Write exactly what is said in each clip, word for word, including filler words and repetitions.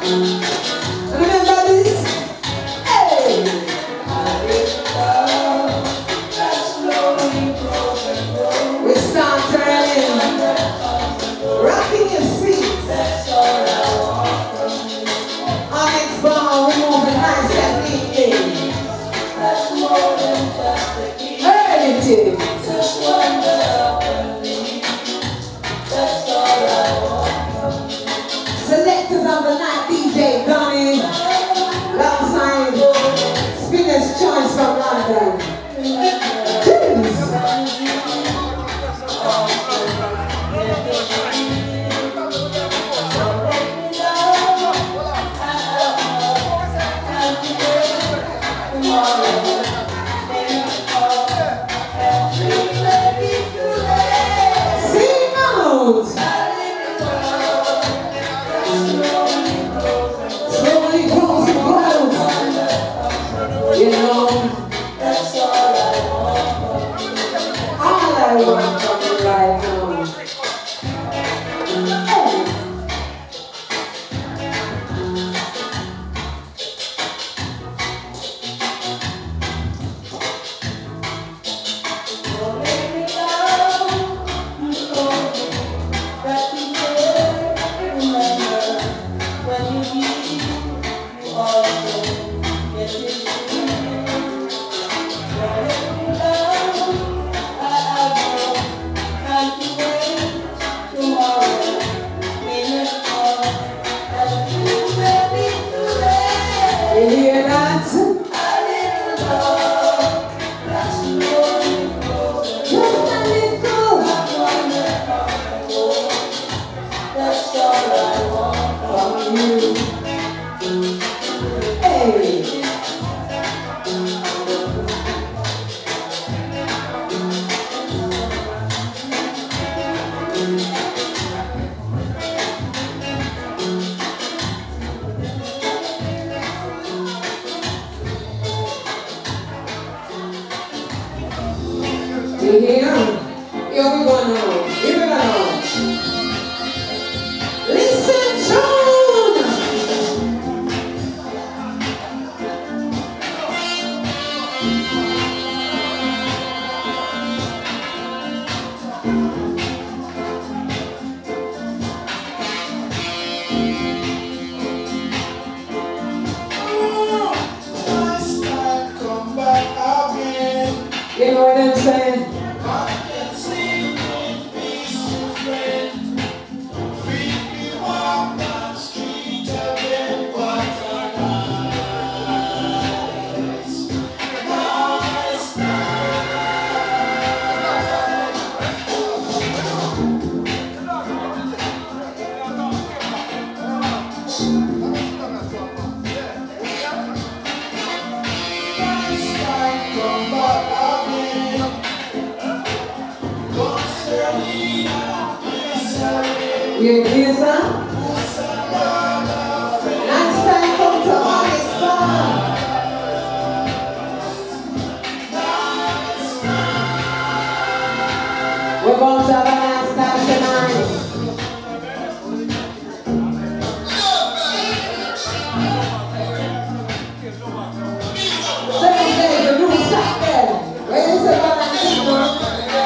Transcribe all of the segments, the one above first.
Remember this? Hey! We start turning, rocking your feet. Our next bar, we move it nice and neatly. Hey, it is. Selectors of the night, D J Donnie, alongside Spinner's Choice from London. Cheers! Sing out! Slowly grows and grows. You know, that's all I want. All I want from you right now. Here, here we go now. Here we go now. Listen, John. You know what I'm saying? You hear some? Next time come to our next bar. We're going to have a nice time tonight. Seven days, the room sat there. Where is the one and two?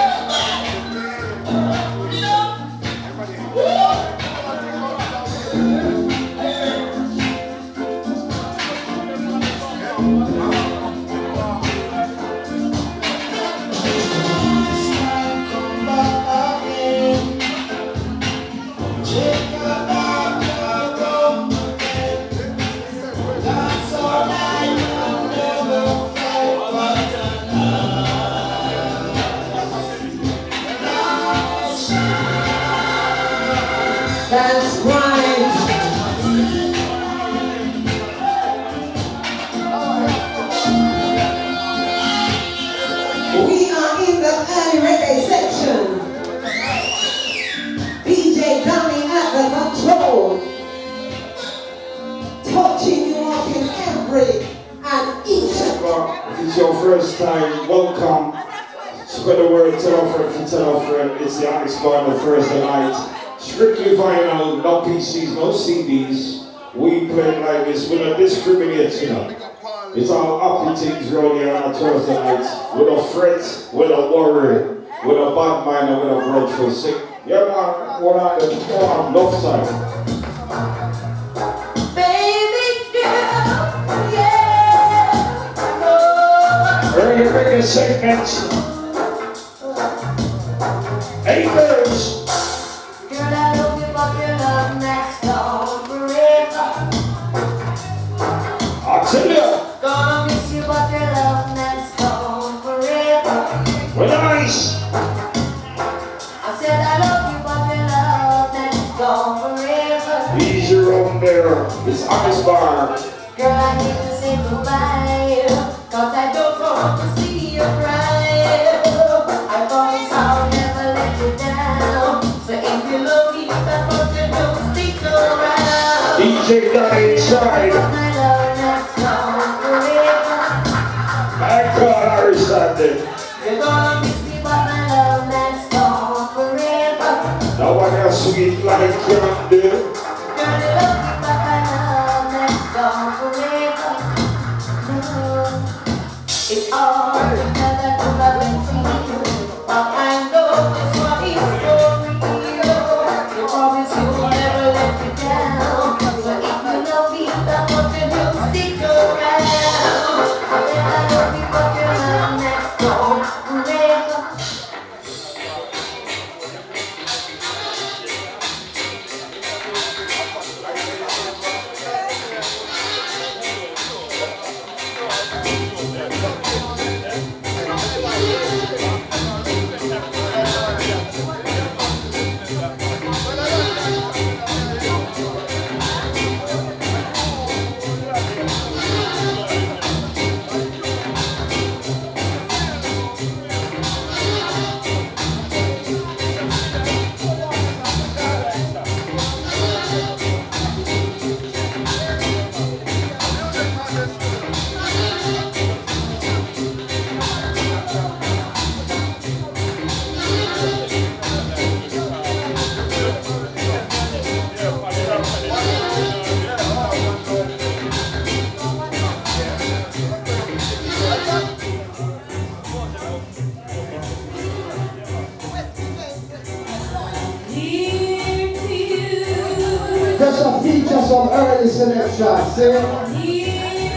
That's right. We are in the early reggae section. D J Donnie at the control, touching you up in every and each. If it's your first time, welcome. Spread the word, tell a friend, for tell a friend. It's the Onyx Bar on the Thursday night. Strictly vinyl, no P Cs, no C Ds. We play like this, we don't discriminate, you know. It's all happy things around here on a Thursday night. We don't fret, we don't worry, we don't bad mind, and we don't grudgeful sick. Yeah, man, we're on the we're on love side. Baby girl, yeah. Oh. Early reggae segments. Hey, girls. Girl, I love you, but your love next door forever. I tell you. Gonna miss you, but your love next door forever. We're nice. I said I love you, but your love next door forever. Easy room there. It's honest bar. Girl, I need to say goodbye, cause I don't want to see you cry. I promise I'll never let you down. So if you love me, I want you to stick around. D J Daddy inside. My love next door forever. I can't understand it. You're gonna miss me, but my love next door forever. No one else sweet like can do. Girl, you love me, but my love next door forever. No, it's hard to tell that you love and feel, but I know this one is for real. You promise you'll never let me down. So if you love me, I want you to stick around. I said I love you, but your love next door forever. Just a feature some early selection, see?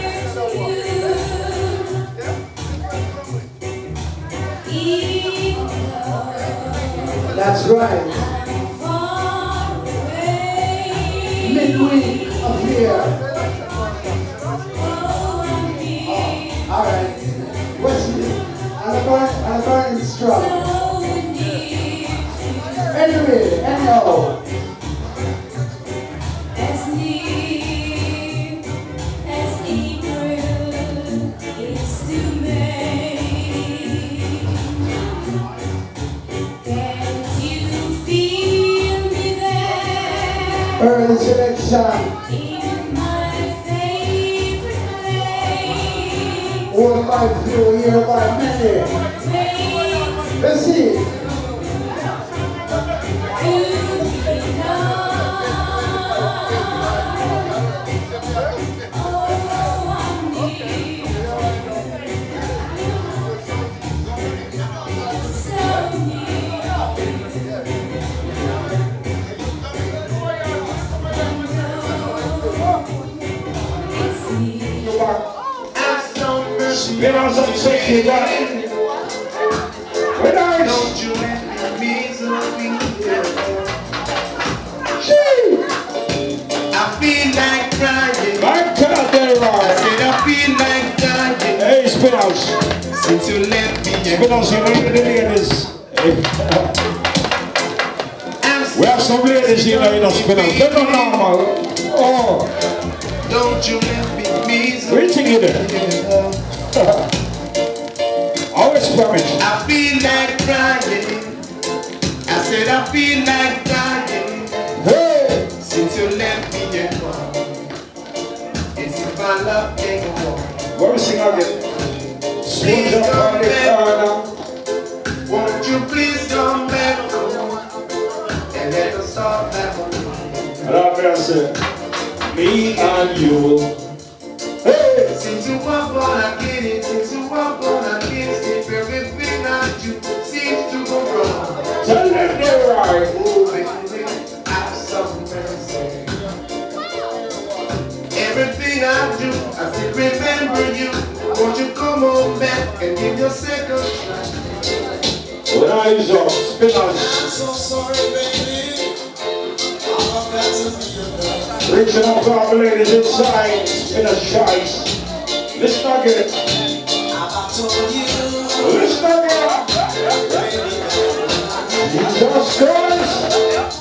That's right. Midweek affair. Alright. Wesley, Alabama, Alabama strong. Anyway, anyhow. Early selection. In my favorite place. One by few, here by many. Let's see. Spin on some sexy guy. We're nice. Don't you let me so I feel like crying. I can't get it I wrong. said I feel like dying. Hey, spin out. Since you left me, Spin out, you know the ladies. We have some ladies here that you know spin out. They're not normal. Oh. don't you let me so. Wait till you there. Always promise. I feel like crying. I said I feel like crying. Hey! Since you left me and gone. It's if my love can't go on. What we sing again? Swing up on the corner. Won't you please come back home and let us start back home? And I'm gonna say, Me and you. Hey! Since you were born again, since you were born again, if everything that you seems to go wrong. Tell them they're right. Oh, baby, have some mercy. Everything I do, I still remember you. Won't you come on back and give your second try? When eyes up, spin on. I'm so sorry, baby. I've got to be alone. Reaching out to our ladies inside, spin a shite. Listen again. I've told you. Listen again. Jesus Christ.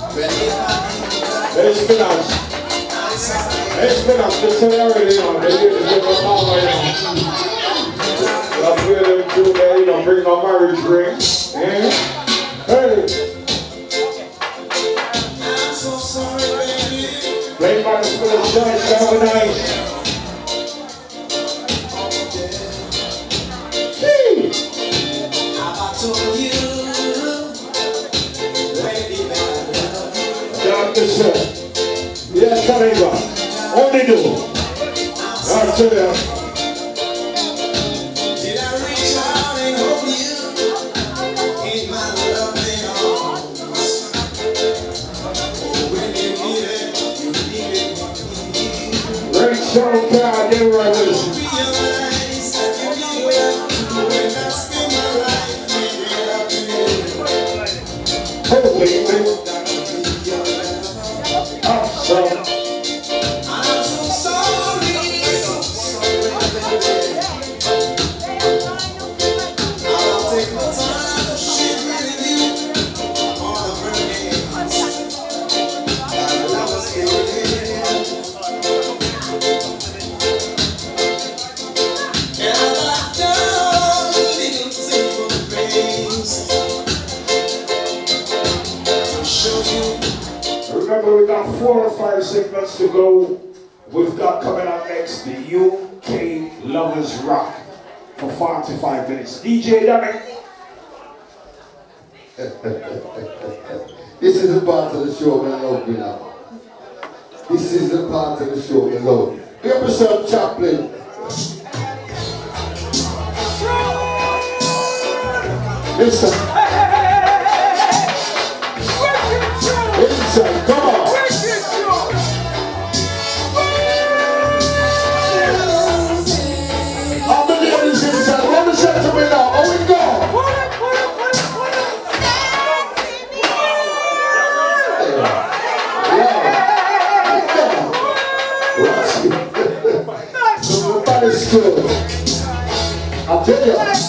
Hey, spin us. Hey, spin us. They tell you already, you know. They did it with mama, you know. I'm feeling too bad, you know, bring my marriage ring. Yeah. Hey. I'm so sorry, baby. Play by the spin of shite, have a nice. I've told you. Baby, I love you. Doctor Sir. Yeah, Kariba. Only do. I'll tell you. Did I reach out and hold you in my loving arms? Oh, when you need it, you need it. Great show, God, they were listening. Realize that you need it when I spend my life making love to you. Hey, baby. Awesome. I'm so sorry, so sorry, baby. I'll take my time to share with you all the burdens that I was feeling. And I've done little simple things to show you. Remember, we got four or five segments to go. We've got coming up next the U K Lovers Rock for forty-five minutes. D J Danny. This is the part of the show we love, you know. This is the part of the show we love. Give yourself Chaplin. Listen. Listen, come on. All the ladies inside, let me say to me now. Oh, we go. Everybody's good. I'll tell you.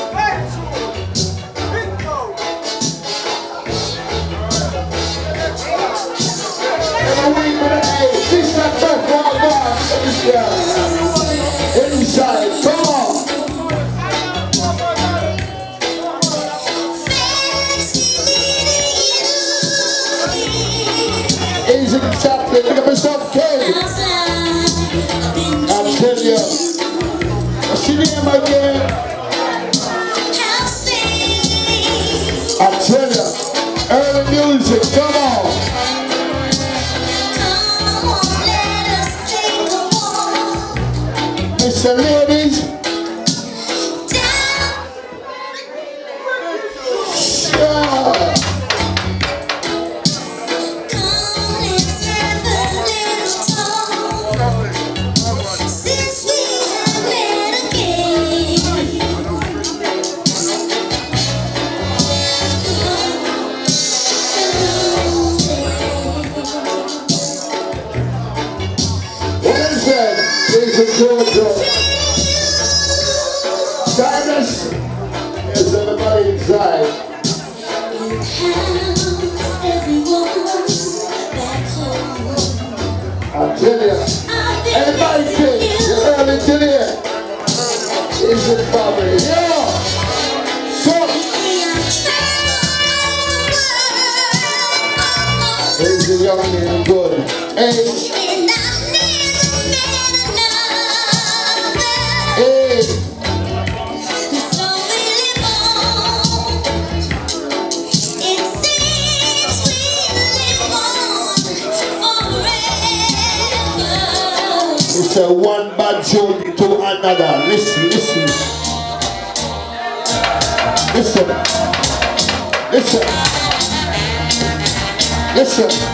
And we with an A. This that tough one, man. Inside, come on. Easy Chaplin, pick up yourself, Kelly. I'll tell you. See the name again. I tell you, early music, come on. Mister Ladies. Sure. Georgia. Diners, is everybody inside? I tell you, everybody kids, you're early to here. Is it family? Yeah. So, he's a young man, good. Hey. Forever. tune to another. Listen, listen. Listen. Listen. Listen.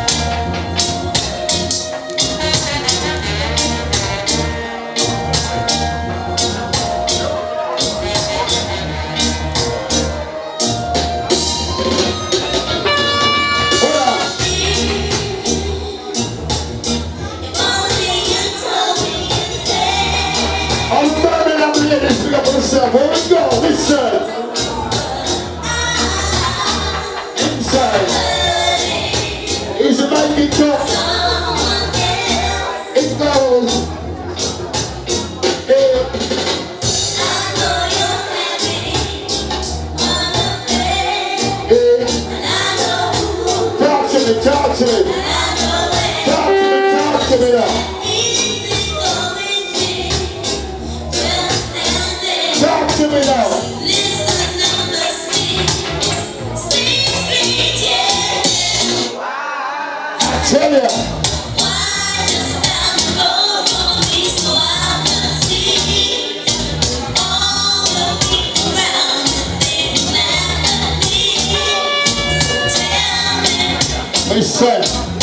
Here we go, listen. Inside is a mighty top. It goes. Hey. Hey. Talk to me, talk to me. Talk to me, talk to me now. Talk to me now. I tell ya. Listen.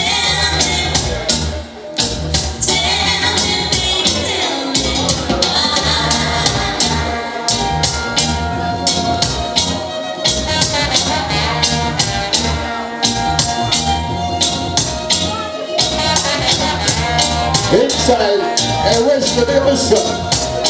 Inside, and where's the neighbor son?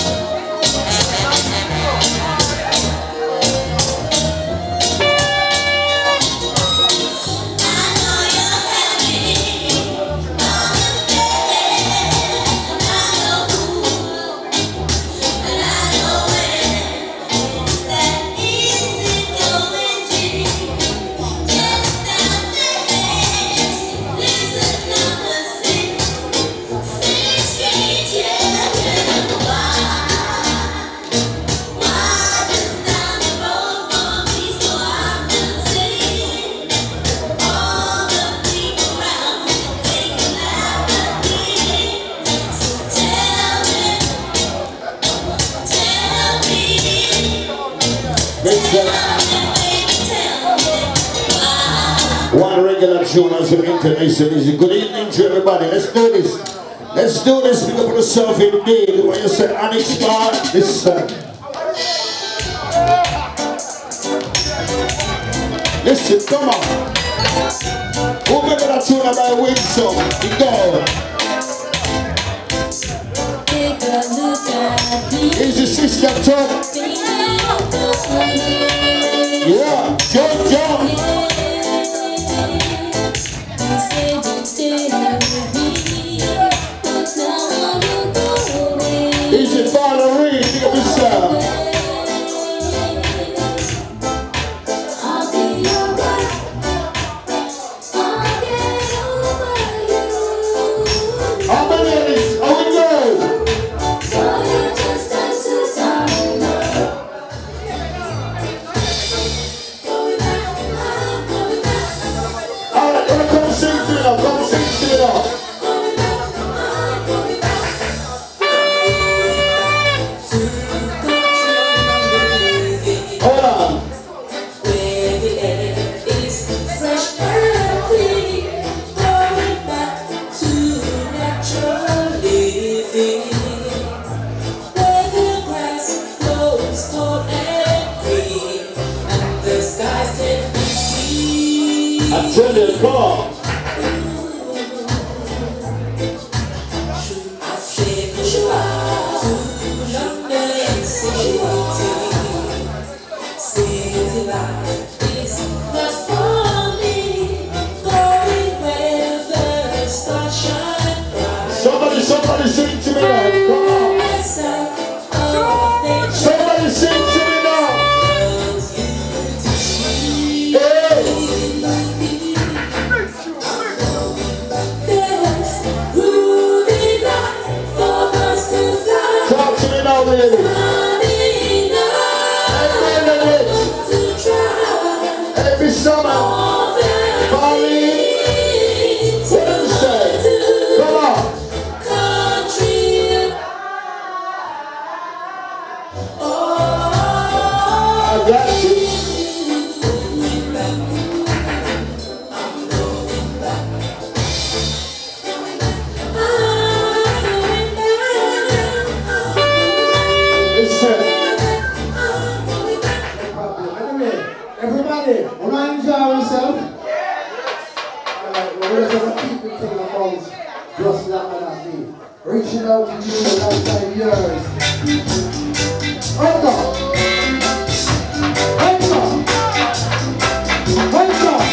One regular tune as an international is a good evening to everybody. Let's do this. Let's do this. Pick up yourself indeed. When you say Onyx Bar, listen. Listen, come on. Who remember that tune about Win song? You go. Is the sister talk? Yeah, jump, jump. Is it Valerie? Pick up yourself. I'll be alright. I'll get over you. How many of these? How we go? So you just have to sorry, love. Going back, I'm going back. Alright, let me come sing to it up. Come sing to it up. I tell you, come on. Somebody, somebody sing to me now. Come on. Somebody sing to me now. Talk to me now, baby. Every summer, Bali, Wednesday. Come on. I got you. Everybody, wanna enjoy yourself? Alright, we're gonna just keep the thing about just like that me. Reaching out to you outside yours. Hold on. Hold on. Hold on.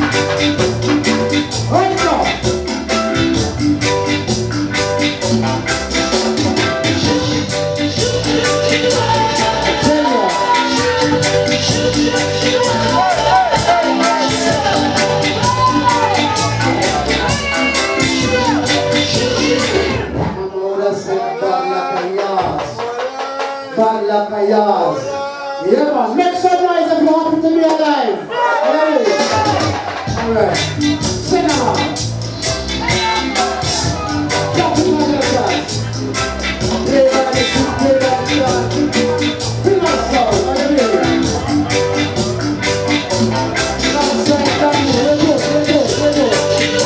Hold on. Yeah, man, make some noise if you happen to be alive. Hey. Alright. Sing along. Jump in my guys. Play like this, play like that. Feel my soul, are you ready? Now sing down, let's go, let's go, let's go.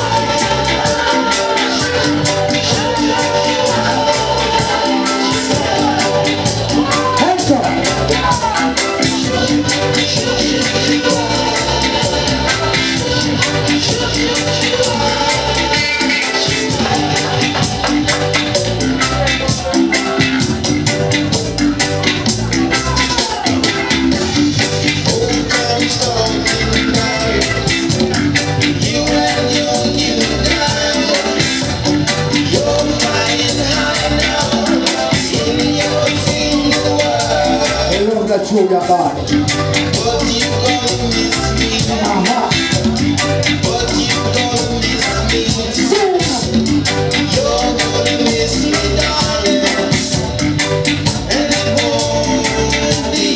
Show your body. But you gonna miss me. Uh-huh. But you gonna miss me. You're gonna miss me, darling. And it won't be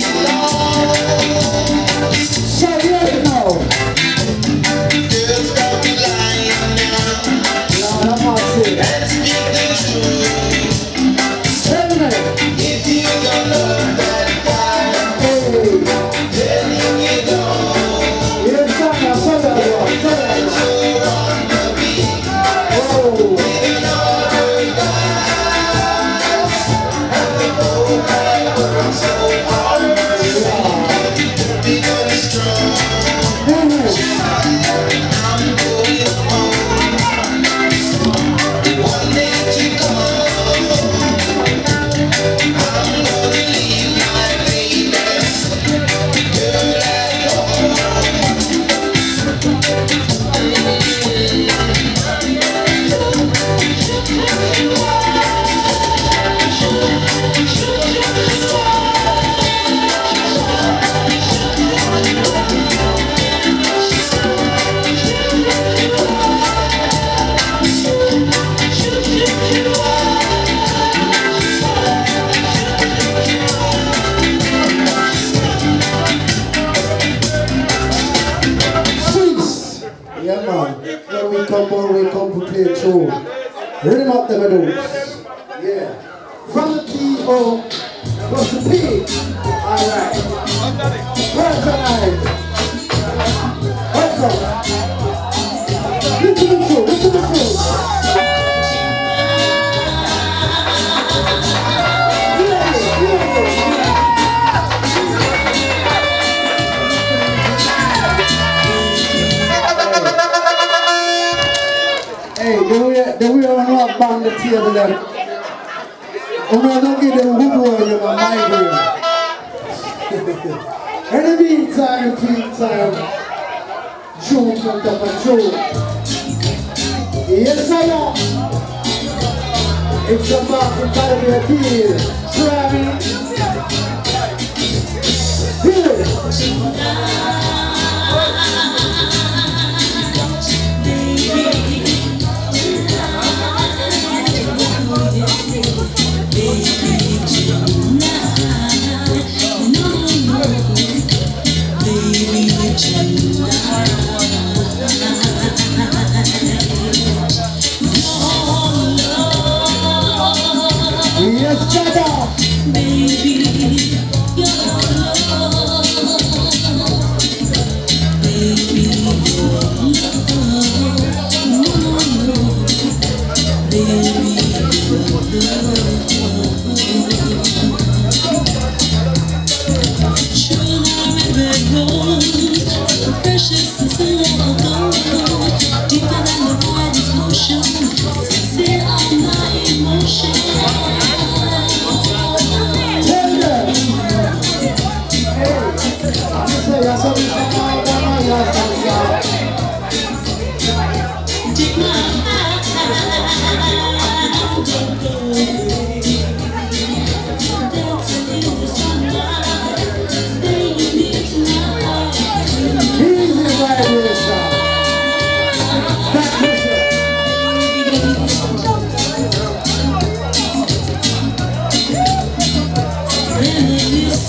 long. So you know. Girls don't be lying now. Lord, I'm not saying. And speak the truth. Tell me. If you don't love that guy. Rhythm up the middles. Yeah. From the T O plus the P. Alright. Personalize. Let's go. Look to the show. Look to the show. Yeah, yeah. Hey, the way, the way I rock bang the table there. I'm going to give them good word in my migraine. In the meantime, between time, Joe comes up and Joe. Yes, I am. It's about to be a deal. Travis. Here. Yes, Dada.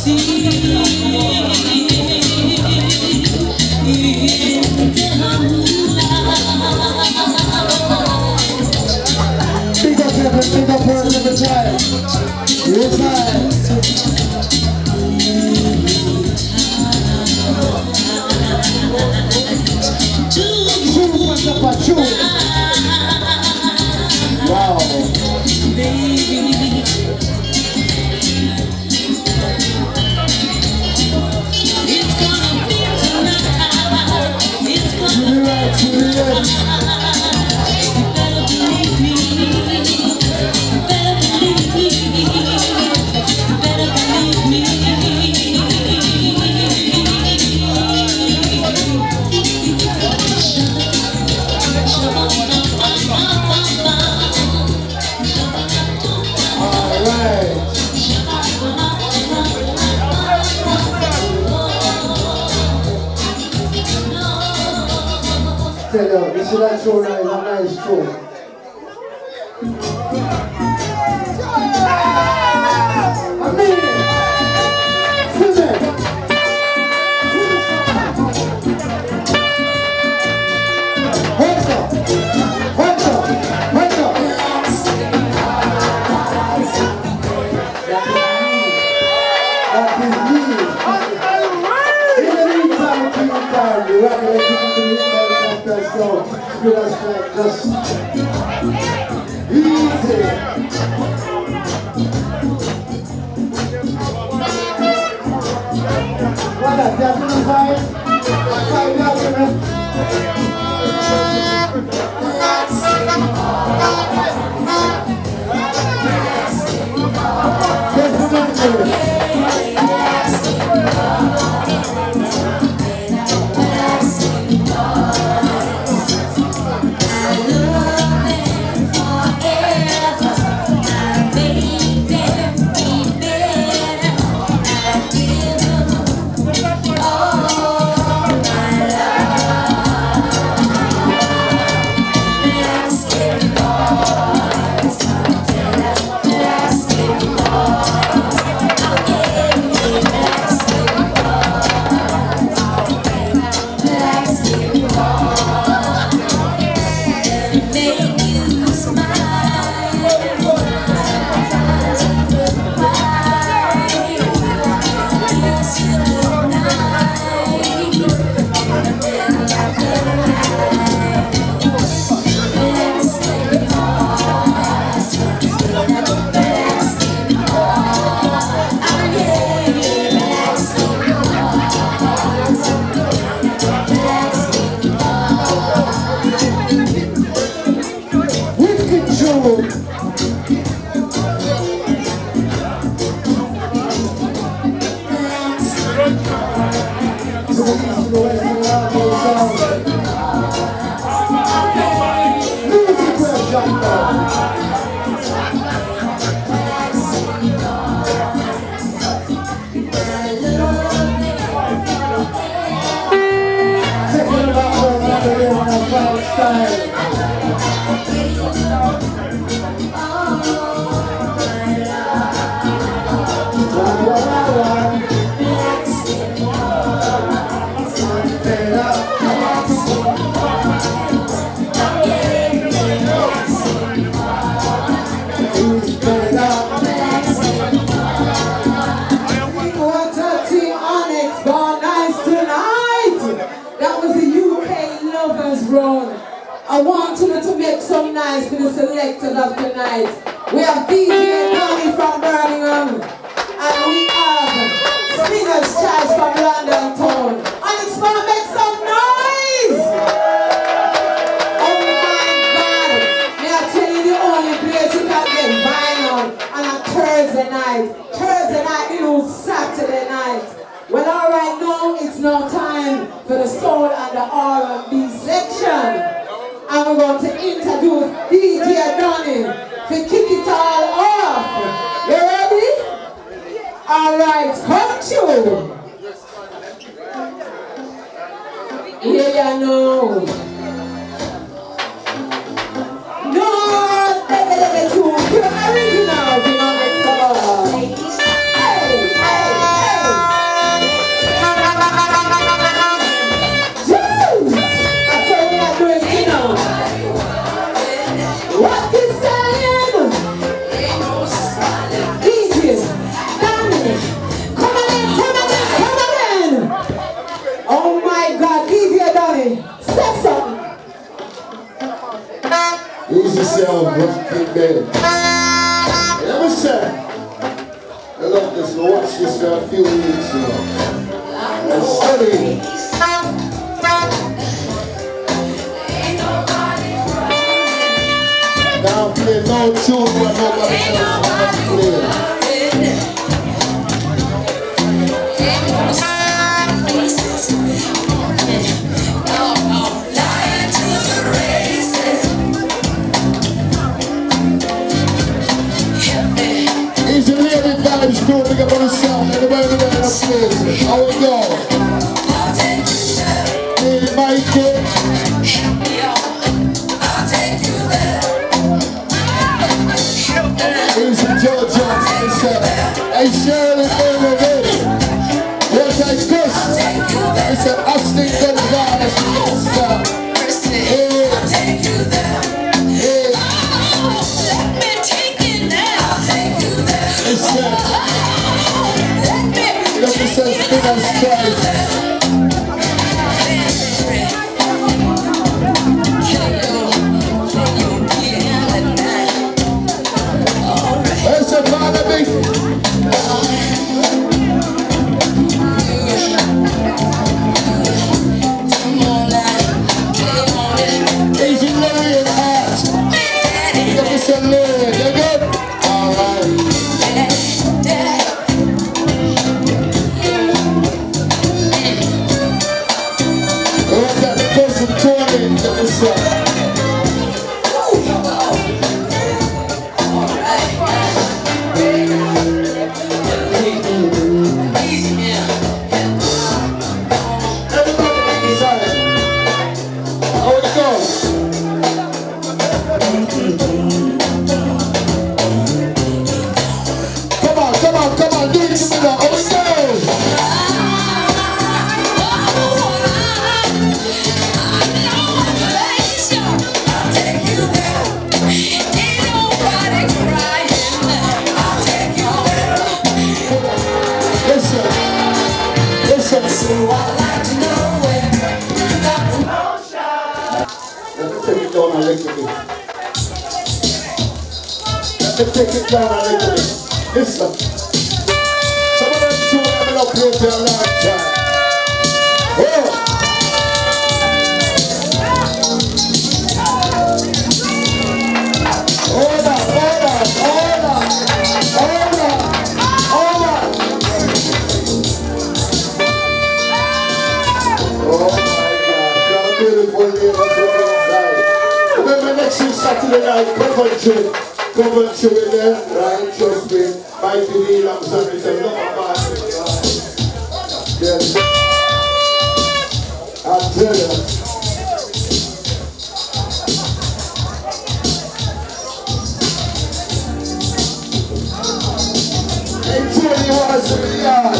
Originals, you know, it's called. Hey, hey, hey. and bed. Let me say, I love this. I watched this for a few weeks, you know. And study. Now play no tune when nobody else wants to play. Easy Lady Vibes crew, pick up on the sound, everybody in the place. How we go? Hey, Mikey. Easy Georgia. Hey, Shirley, baby. What's that kiss? It's an Austin Gonzalez. Hey. Let me say spin and strike. Where's the father big? Easy Larry and Art. Let me say Larry, you good? Alright. Take it down a little bit. Listen. Some of them tunes have been up here for a long time. Oh. Hold on, hold on, hold on, hold on, hold on. Oh my God, got a beautiful neighbors inside. Remember next week Saturday night, Coventry. Coventry with them, right? Trust me. Mighty Neil and Sammy said, no, man. Yes. I tell you. Hey, Tony was in the yard.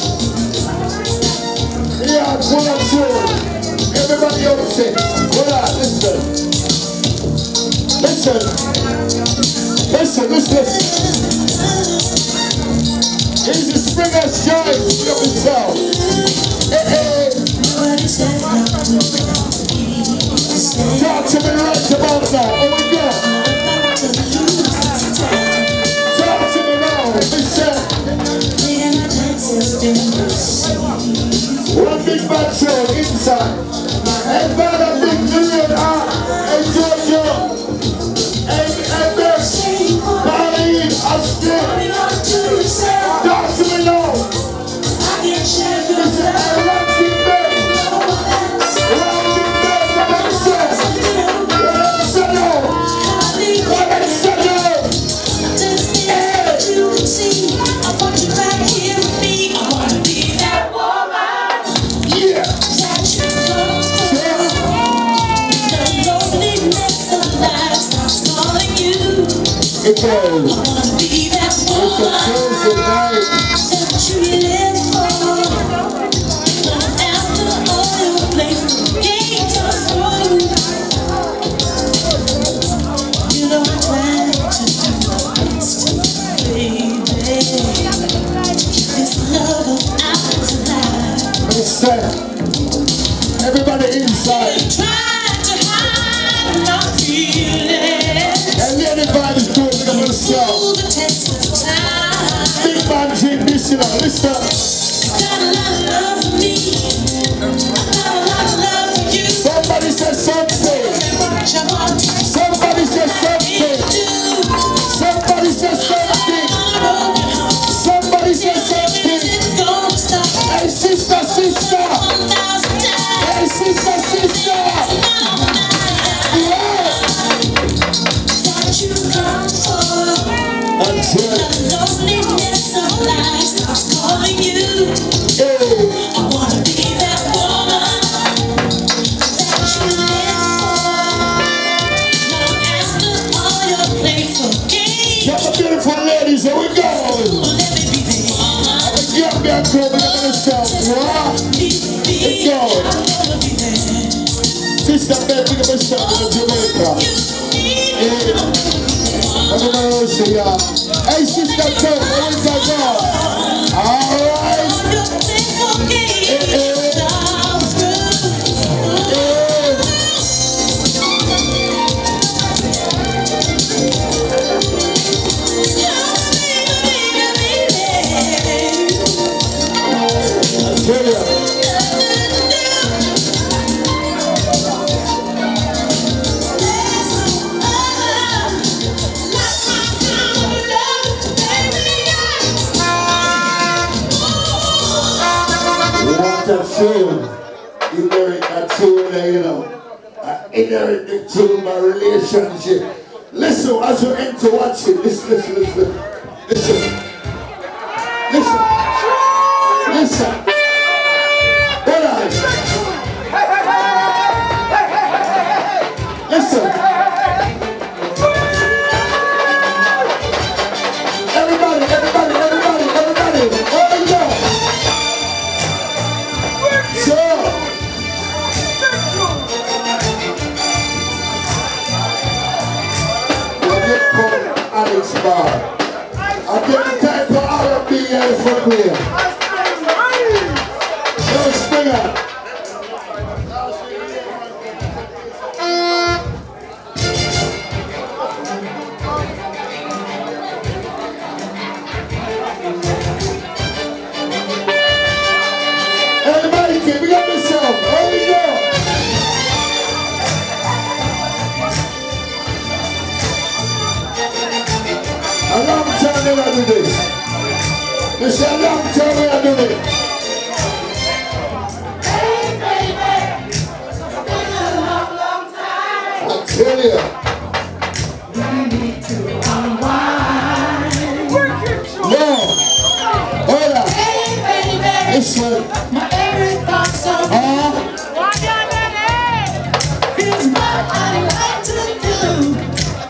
The yard full of children. Everybody else say, hold on, listen. Listen. Listen, listen. He's the Springer's joy. Look up himself. Hey, hey. Talk to me right about now. Oh, we go. Talk to me now. Listen. One big bad show inside. And about a big million art. And Georgia. And, and there's Bobby, Austin. Talk to me now. Listen, I want you back. I want you back. What I said. What I said now. What I said now. Hey. I want you right here with me. I want to be that woman. Yeah. That you close to me. The loneliness of life starts calling you. It goes. I want to be that It's a woman Thursday night. that you live for. But after all your places gates are through, you know I tried to do my best, baby, to keep this love of ours alive. Listen. Everybody inside. Tried to hide my feelings. And everybody's this, you know, listen. Got a lot of love for me. Got a lot of love for you. Somebody said something. Somebody said something. Somebody said something. Somebody said something. Hey, sister, sister. Hey, sister, sister. Yeah. What you come for? That's it. The loneliness of life starts calling you. Hey. I wanna be that woman that you live for. Long after all your playful games. Got the beautiful ladies, here we go. Let me be there. I'm a girl, me and girl, me and myself. What? Let's go. I wanna be there. Sister, man, pick up myself in Jamaica. Yeah. I'm gonna say, yeah. Hey, sister, tell me, where's that go? Alright. Your playful games. Eh, eh. Sounds good. Yeah. I tell you. What a tune. Inherit that tune there, you know. I inherit the tune, my relationship. Listen, as you enter watching, listen, listen, listen. Listen. Listen. Listen. Hold on. Listen. Everybody, everybody, everybody, everybody. Oh, yeah. So. When you call Alex Bar, I get the time for R and B here for clear. No Springer. Everybody can big up yourself. Here we go. A long time we are doing this. This is a long time we are doing it. Hey, baby, it's been a long, long time. I tell you. We need to unwind. No. Hold on. Hey, baby, Listen. my every thought's on Huh? Here's what I like to do.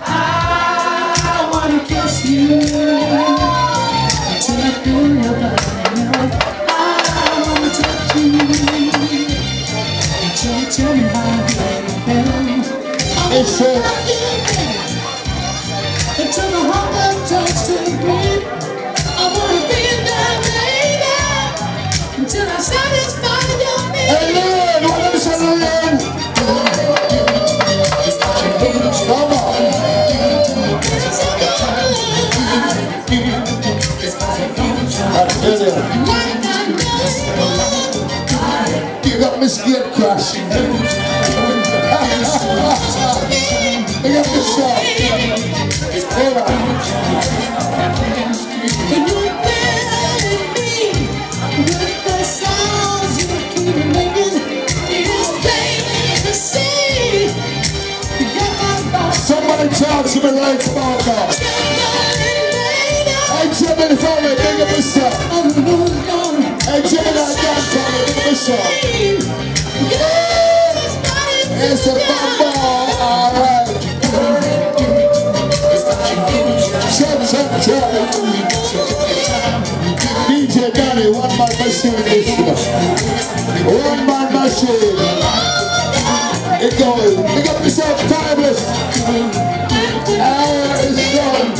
I wanna kiss you till I feel your body. I wanna touch you until you tell me how you feel. I Listen. wanna love you until the hunger turns to greed. I wanna be that lady until I satisfy your needs. Hey, Lord, what am I saying, Lord? Come on. I tell you. You got me scared crash. You got me shot. Hold on. When you bury me with the sounds you keep making, it's plain to see. You got my thoughts. Somebody talk to me right about now. Hey, Jimmy, for me, big up yourself. Hey, Jimmy, I dance for me, big up yourself. It's a bumble, alright. Check, check, check. D J Danny, one man machine this year. One man machine. It goes. Pick up yourself, timeless. Ah, it's done.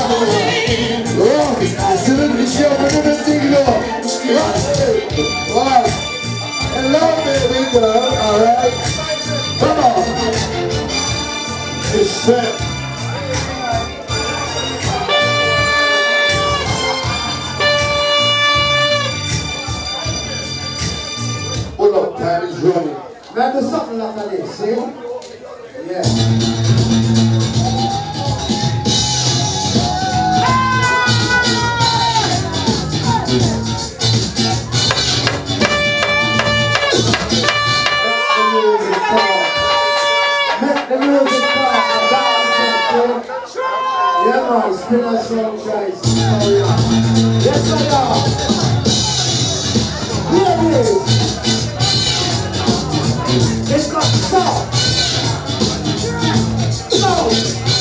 Oh, I still in the show, we're gonna sing it up. Wow. Hello, baby girl, alright. Come on. It's set. this, see? Yeah. The music part, the dance, yeah man, spin us some guys. Oh yeah. Yes I am. Here it is. It's got sound. Sound.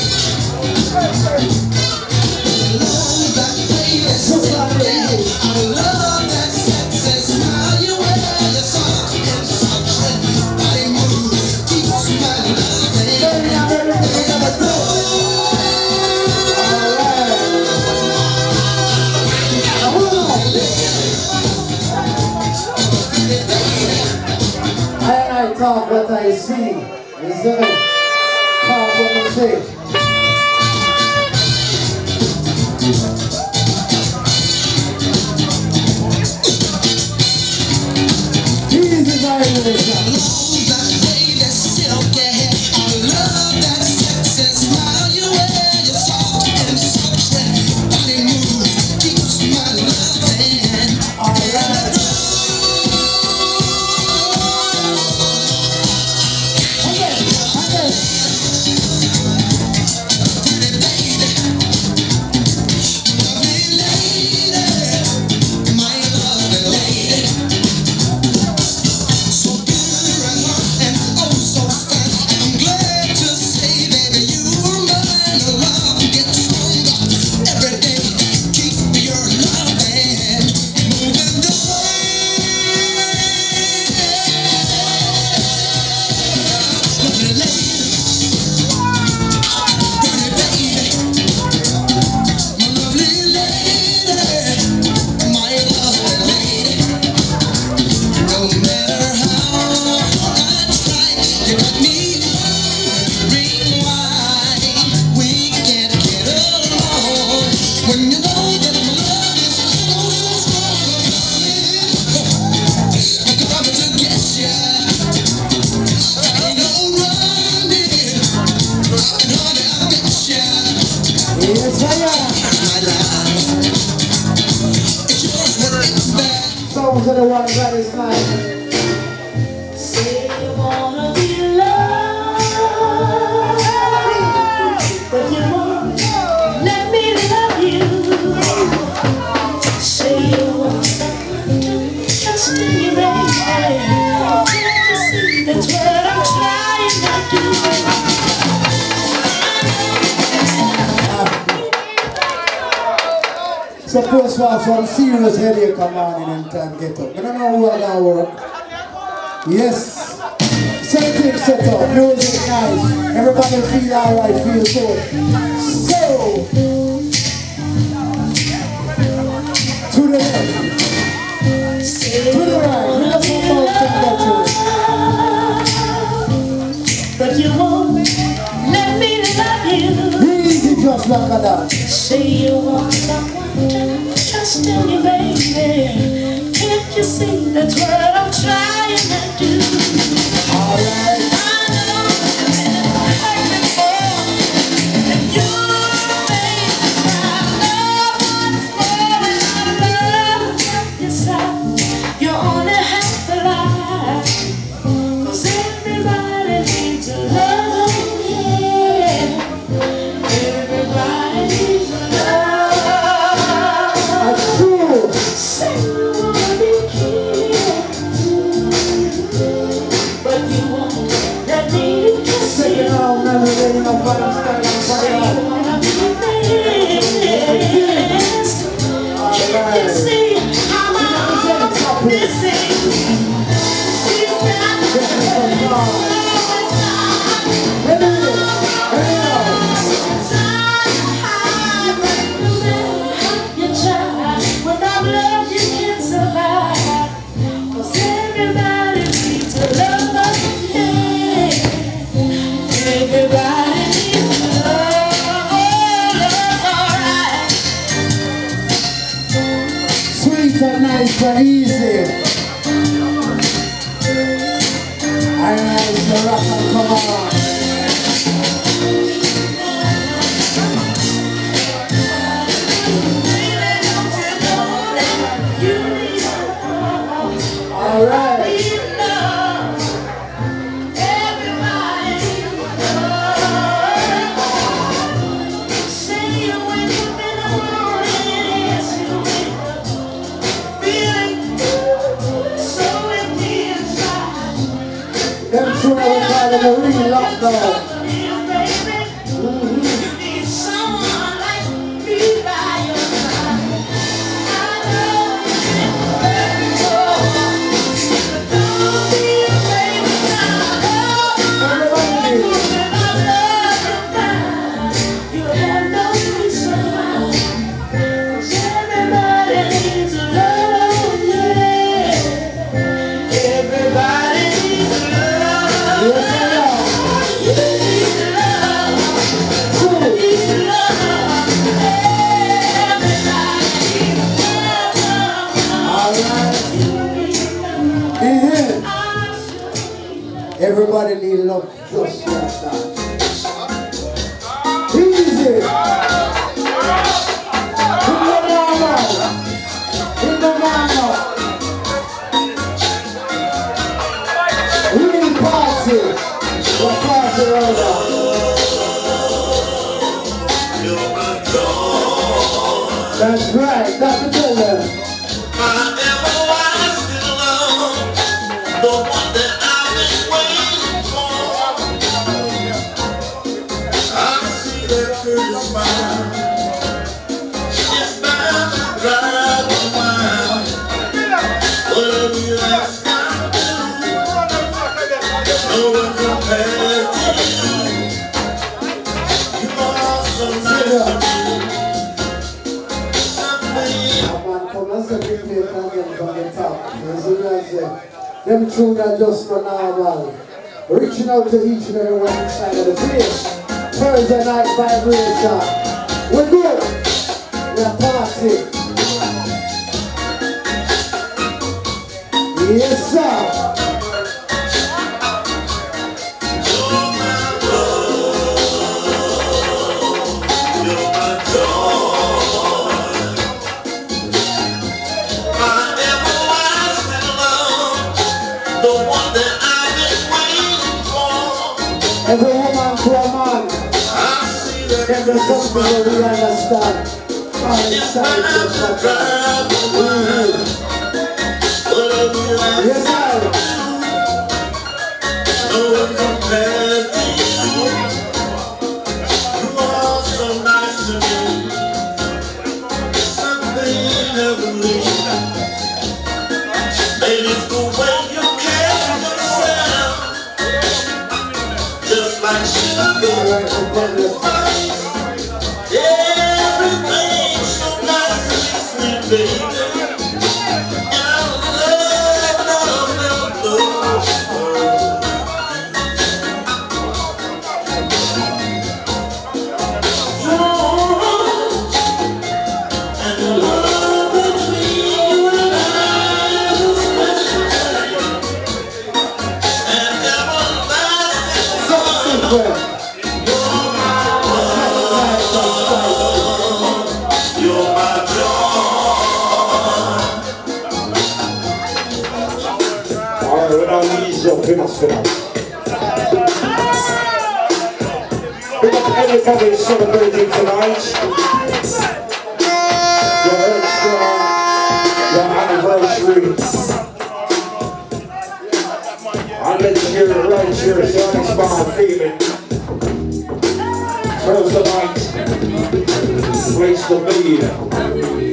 I love that sexy smile you wear. Your soft and soft body move keeps my love. I talk what I see. You see me? Talk what I see. Easy vibration. That lady silky hair. I love that sexy smile you wear. Your soft and soft body move keeps my love in. Alright. Songs of the one that is mine. Say you wanna be loved, but you won't let me love you. Say you want someone to trust in you, baby. Can't you see that's what I'm trying to do? Suppose for some serious headache come on in and time get up. I don't know who I gotta work. Yes. Same thing set up, music nice. Everybody feel alright, feel good. So to the left. To the right. That's what I'm but you won't let me love you. easy just like that. Say you want someone to trust in you, baby. Can't you see that's what I'm trying to do? Alright. I know that hurt before, and you made my love once more, and I love your side. You only have to lie, 'cause everybody needs a love, yeah. Everybody needs a love. That's true. Say you wanna be killed, but you won't let me kiss Take it you. out, never getting up on the stand and Say fire. you wanna be missed. Can't you see how my heart's missing? She's not Let me hear it. Let me know. your child. Without love you can't survive. 'Cause everybody needs a love, yeah. Everybody needs a love. Oh, love's alright. Sweet and nice and easy. And nice the rock and come on. All right. Them two of them are in the real lockdown. Everybody need love just like that. Easy. In the mama. In the mama. We need party. The party over. That's right. That's the thing. Them tunes are just not normal. Reaching out to each and every one inside of the place. Thursday night vibration. We're good. We're partying. Yes, sir. Every woman to a man, there's something that we understand. All inside just like that. Yes, sir. No one compares to you. You are so nice to me. Something heavenly. Baby, it's the way you carry yourself. Just like sugar, everything's so nice and sweet, baby. And I love, love, love, love. And the love between you and I is special and everlasting. Big up everybody celebrating tonight. Your extra, your anniversary. And let's hear it right here, Sonic Spawn feeling. Thursday night, place to be.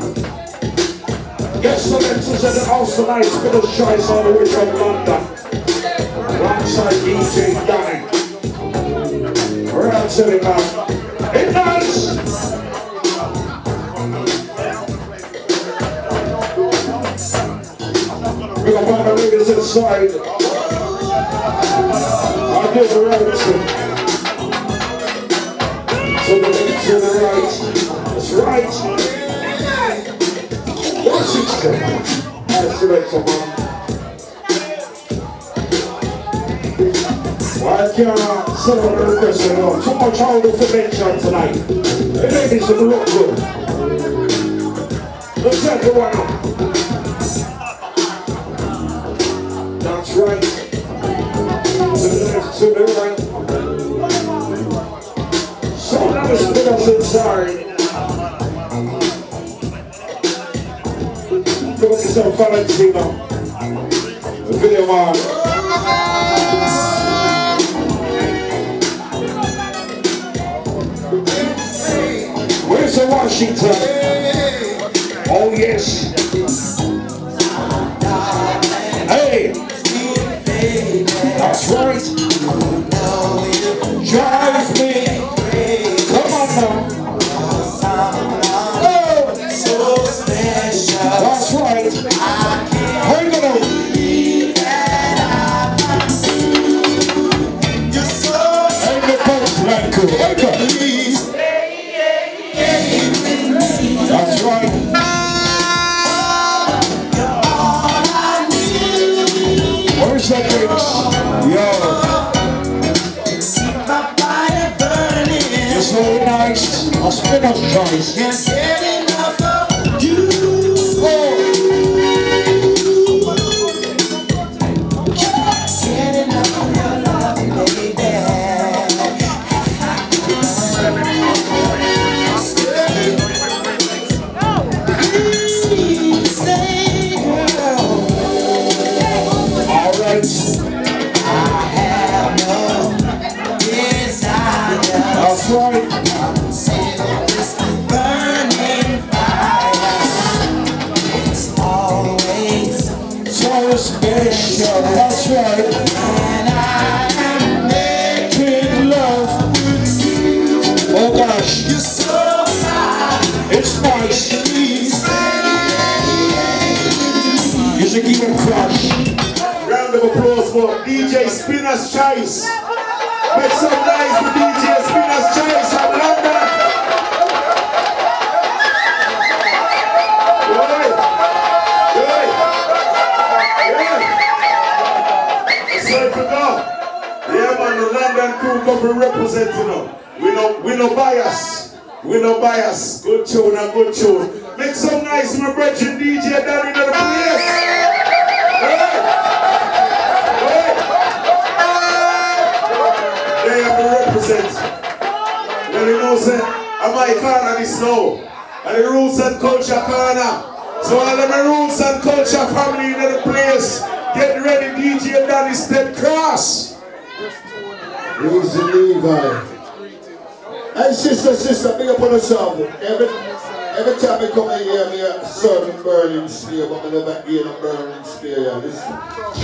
Guest selectors at the house tonight, Spittle's Choice all the way from London. Alongside D J Danny. We're out sitting up. It does! We're going to find the ladies inside. I'll give the right to. So the ladies to the right. That's right. What's it going? I'll select someone. Why can't I sell on the request anymore? Too much all the mention tonight. The ladies should look good. Let's take the one up. That's right. To the left, to the right. So now the spinners inside. Look at yourself, Valentino. The video man. Where's the Washington? Oh yes. Hey, that's right. Drive me. Come on now. Oh, so special. That's right. How you gonna? Hey, the post man cool. Wake up. That's right. Where's that drinks? Yo. It's very nice. A spinner's choice. Can't get enough of you. Oh. Get enough of your love, baby. Please stay, girl. All right. I have no desire. That's right. Until this burning fire, it's always So special. That's right. when I am Making love with you. Oh gosh. you're so fine. It's nice. Please Music even crush. Round of applause for D J Spinner's Choice. Make some noise for D J Spinner's Choice from London. Good. Good. Yeah. So if we go, yeah man, the London crew come to represent, you know. We no, we no bias. We no bias. Good tune and good tune. Make some noise for my brethren D J down in the place. Hey. They have to represent. Well, you know, say, I'm my corner this now. And the roots and culture corner. So all of my roots and culture family in the place. Get ready, D J Danny Step Cross. Easy Levi. Hey sister, sister, big up on yourself. Every, every time I come in here, me a serving burning spear, but I never hear a burning spear. Yeah. Listen.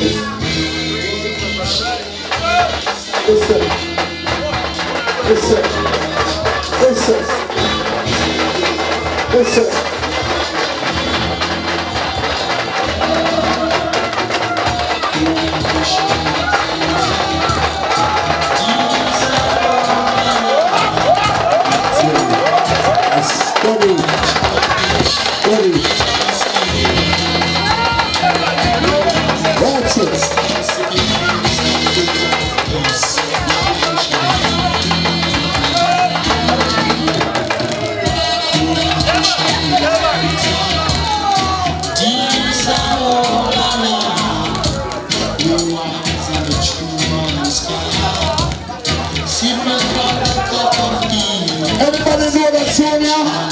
Listen. Listen. Listen. Listen. Listen. Steady. Steady. That's it. Everybody know that song now?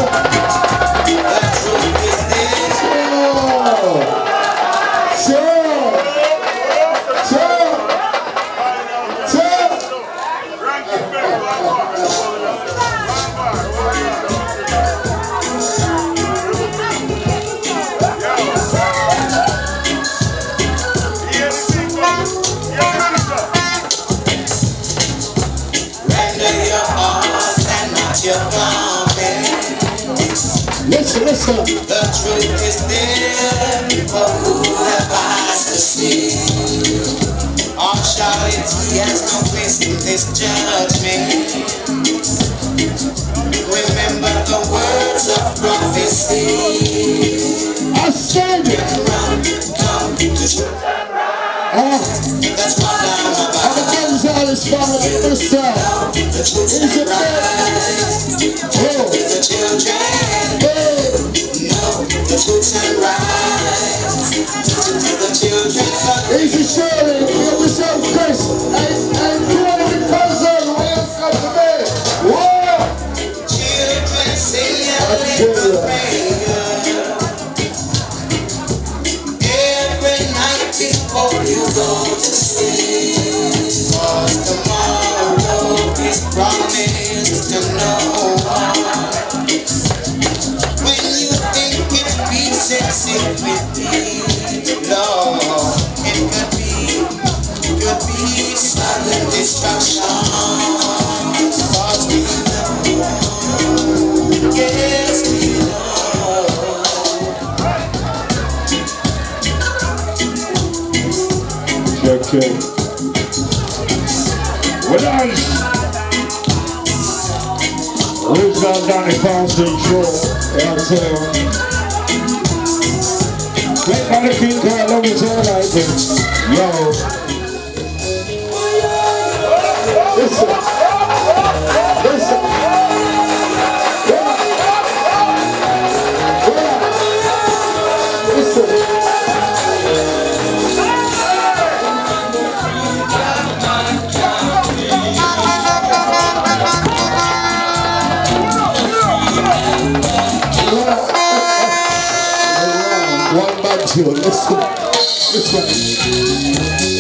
Sure. Listen, listen. The truth is there for who have eyes to see. All charity has no place in this judgment. Remember the words of prophecy. I said it. Come to truth. Ah. That's what I'm about. I'm against all this family in the south. The truth Is is it right. Oh. The children. Hey. No, the truth and right. The children. Easy Shirley, we have yourself Chris. And, and doing it in person. Where you come to me? Whoa. Children sing your little prayer. Every night before you go to sleep. Cause tomorrow is promised to no one. When you think it's peace and security, Lord, it could be, could be sudden destruction. Cause we know, yes we know. Check, check. We're done. Original Donny Parsons Show. Yeah, so. Play by the King Card, love it all right. Yo. Listen. Listen. Yeah. Yeah. Listen. One bad tune. Listen. Listen.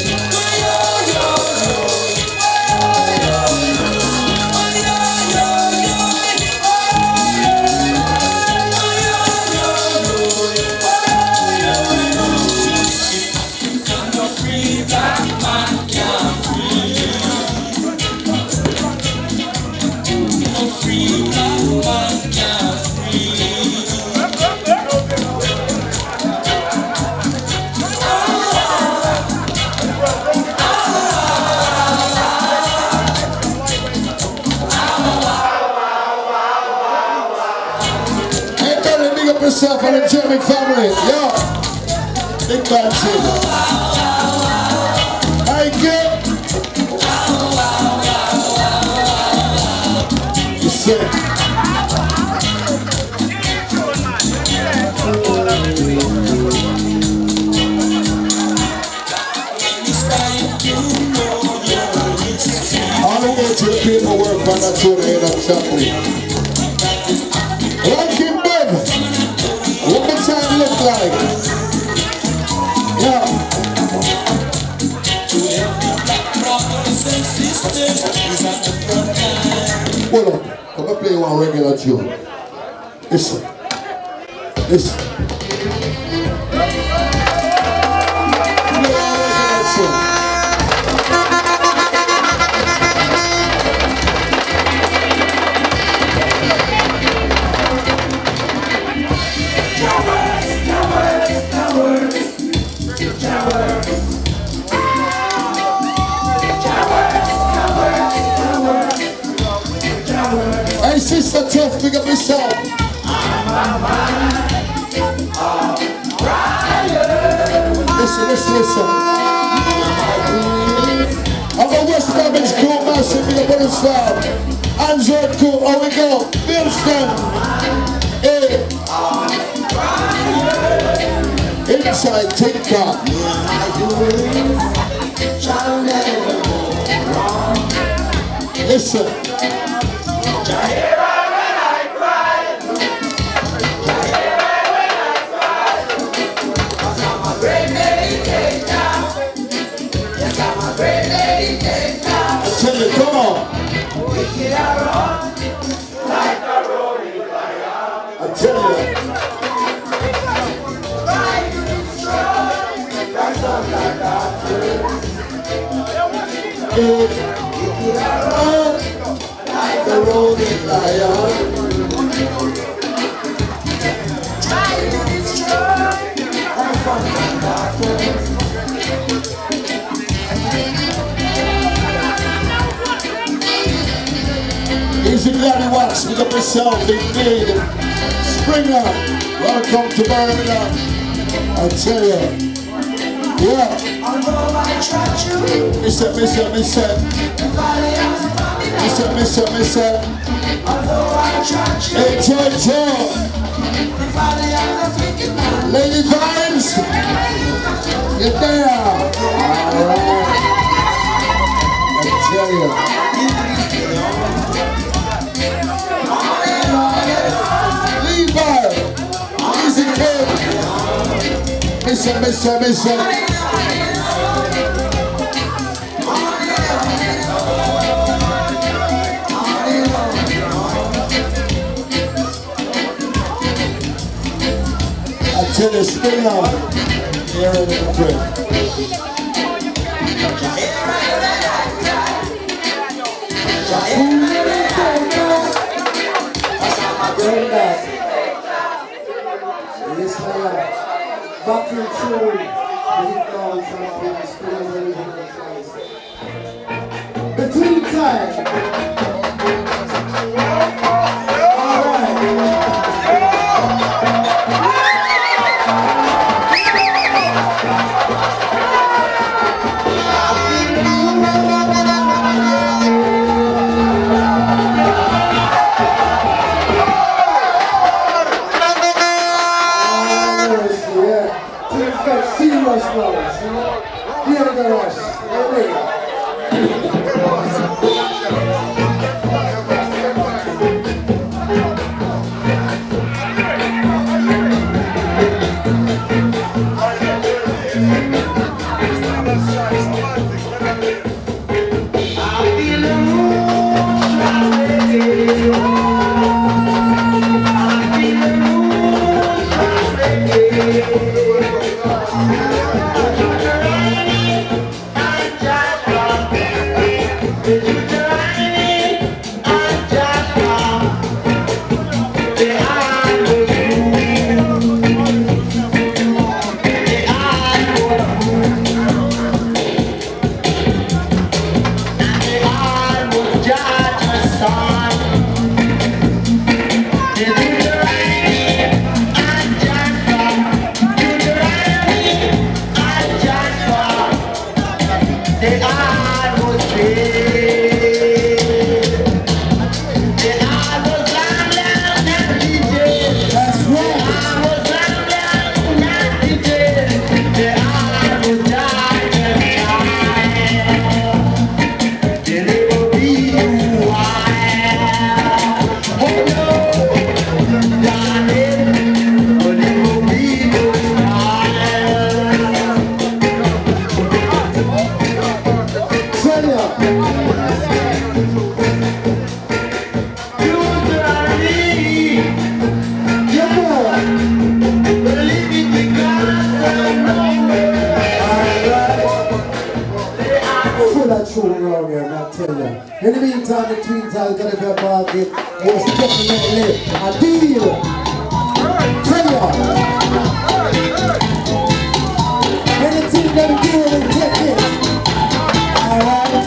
Yourself and the German family, yo, big bad tune. I get. You see. All the way to the paperwork on that tune ain't up chocolate. Like him, baby. What the time look like? Yeah. Hold on. Come and play one regular tune. Listen. Listen. Hey, Sister Tough, big up yourself. Listen, listen, listen. I'm a West Cabbage crew, massive, big up on the style. Android crew, oh we go. Bill Stan. Hey. Inside TikTok. Listen. I tell you, come on. I tell you. The rolling lion. Easy Gladdy Wax, pick up yourself, big big. Springer, welcome to Birmingham. I tell you. Yeah. Mister, Mister, Mister. Mister, Mister, Mister. Hey, Joe, Joe. Lady Vines. You're there. All right. I tell you. Easy kid. Mister, Mister, Mister. I tell you, spin on. Here in the crib. Bring that. Yes, I am. Back to the tune. Between time. All right. Serious flowers, you know? Here the rush. In the meantime, the Twin Towers gonna go market. Most definitely a deal. Tell ya. Anything that we do, we take it. Alright.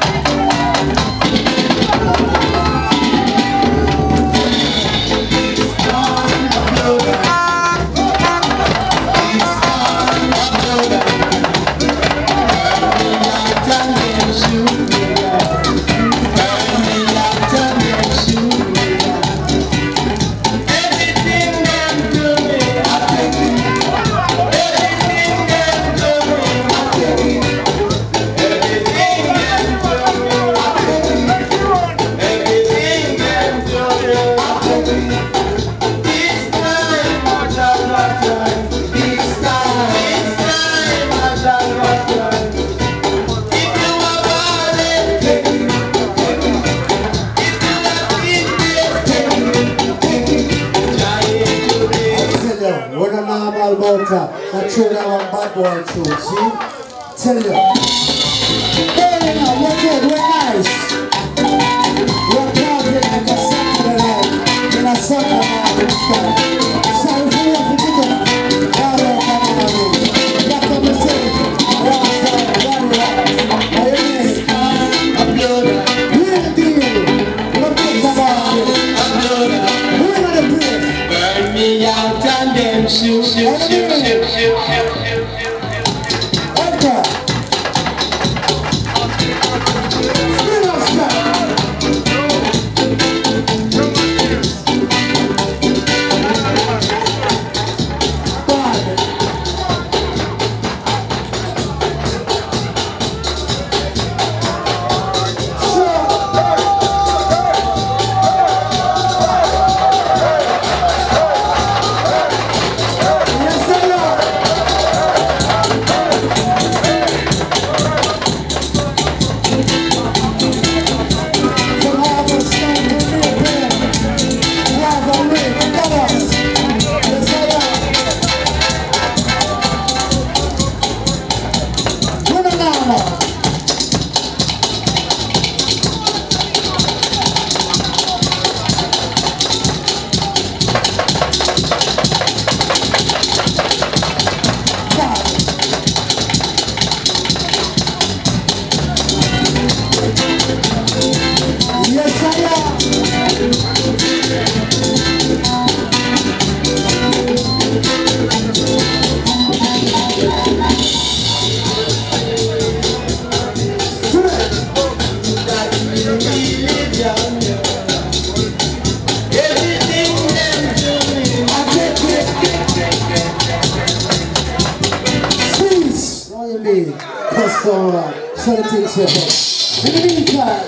That true that one bad boy true, see? Tell you. Hey, now, we're good, we're nice. We're partying like a Saturday night. In a Sunday night, it's time. Sorry for you, forget it. All right, come on, next record. In the meantime,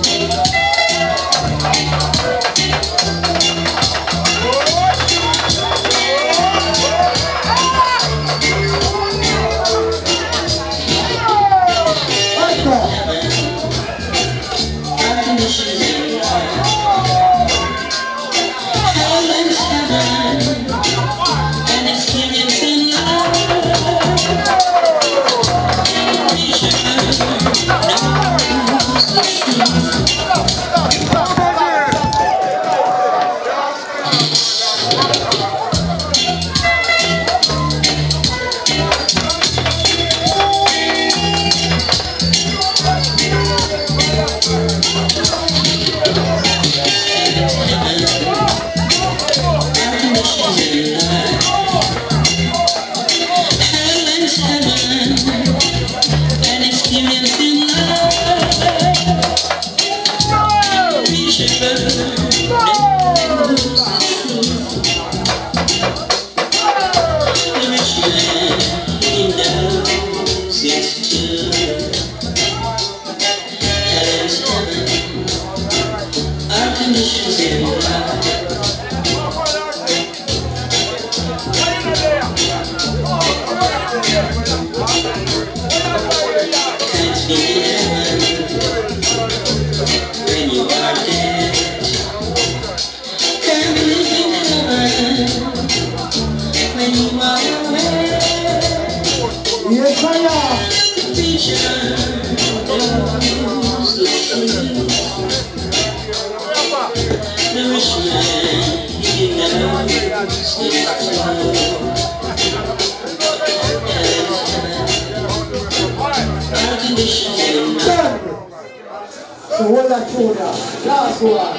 so hold that tune now. Last one.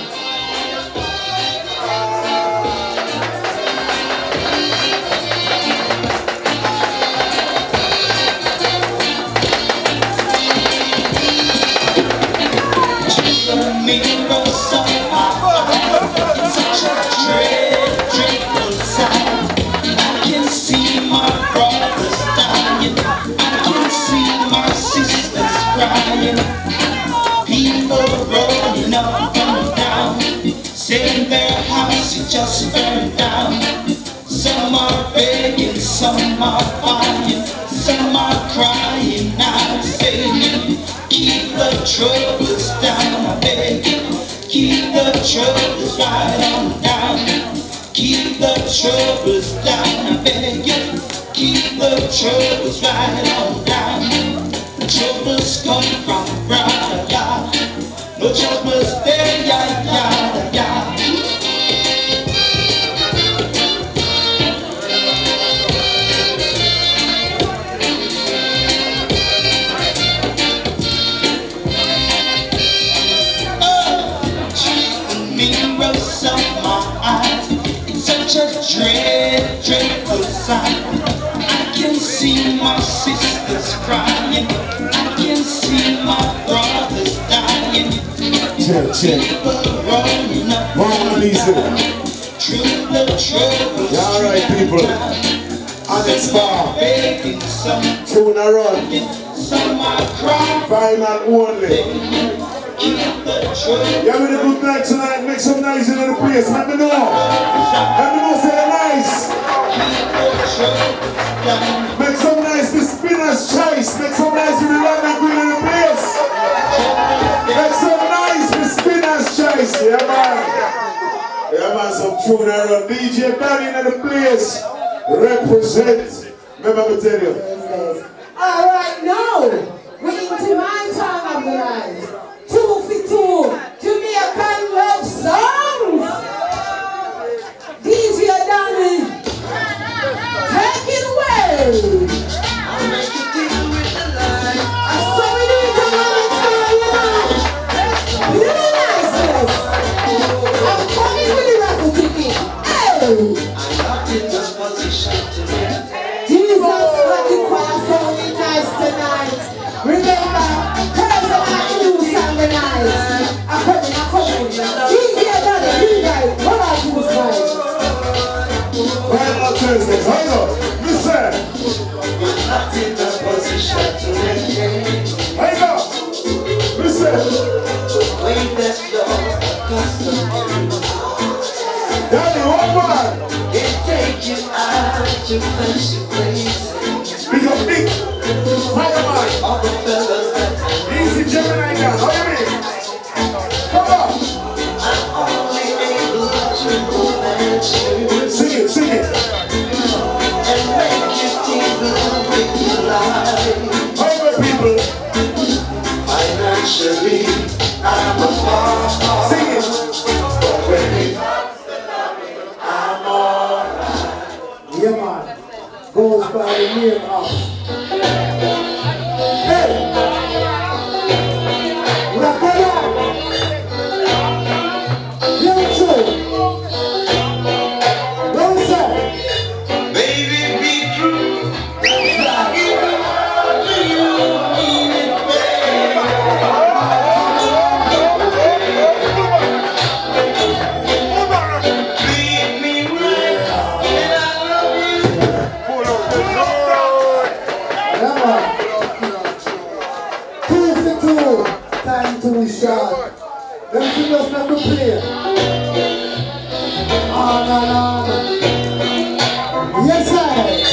Saying their house is just burned down. Some are begging, some are buying, some are crying now, saying, keep the troubles down, I beg you. Keep the troubles right on down. Keep the troubles down, I beg you. Keep the troubles right on down. The troubles come from brother, yeah. No troubles there, yeah, yeah, yeah. Dread, dreadful sight. I can see my sisters crying. I can see my brothers dying. Check, check. People rolling up. One easy. True the troubles. Yeah, all right, people. Alex Bar. Begging, some Tune a run. some are crying. Final only. Keep the troubles. You having a good night tonight? Make some noise in the place. Let me know. Let me know say nice. Make some nice the spinach choice. Make some nice with the London Green in the place. Make some nice the spinach choice. Yeah man. Yeah man, some tune around. D J Danny in the place. Represent. Remember me tell you. Alright, now we're into my time of the night. Two for two Jamaican love songs. D J Danny, take it away. I saw we need to run it for you now. Really niceness. I'm coming with the raffle ticket. Hey. Jesus, let the choir sounding nice tonight. Remember, person I use Daddy, one man. It takes you out to fancy places. Big up, big. Fireman. All the fellas that Easy Gemini guy. How you mean? Come on. I'm only able to romance you Sing it, sing it. and make you tingle with your life. How many people? Financially, I'm a part. Sing it. But when it comes to loving, I'm alright. Yeah, man. Goes by the name of. Hey! Rakala! Yancho! Don't say! Baby, be true. If I give it all to you, mean it, baby. Treat me right, and I love you. Yeah, man. Two for two. Time to shot. Them fingers not to play. On and on. Yes, I.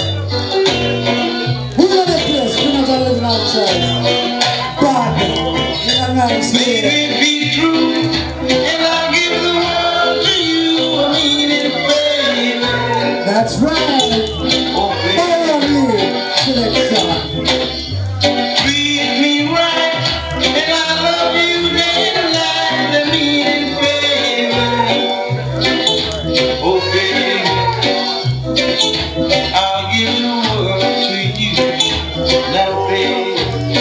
Who know the place? We never live in our church. Bad. In a nice way. Baby, be true, and I'll give the world to you. I mean it, baby. That's right. Oh, baby. Only selection. Treat me right, and I love you day and night. I mean it, baby. Oh, baby, I'll give the world to you. Now, baby,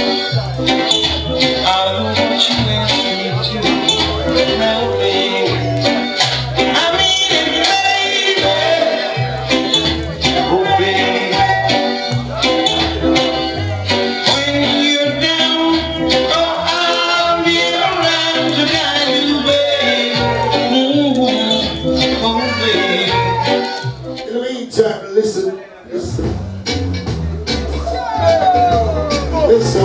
I'll do what you ask me to. Now, baby, I mean it, baby. Oh, baby. When you're down, oh, I'll be around to guide you, baby. Mm-hmm. Oh, baby. In the meantime, listen. Listen. Listen.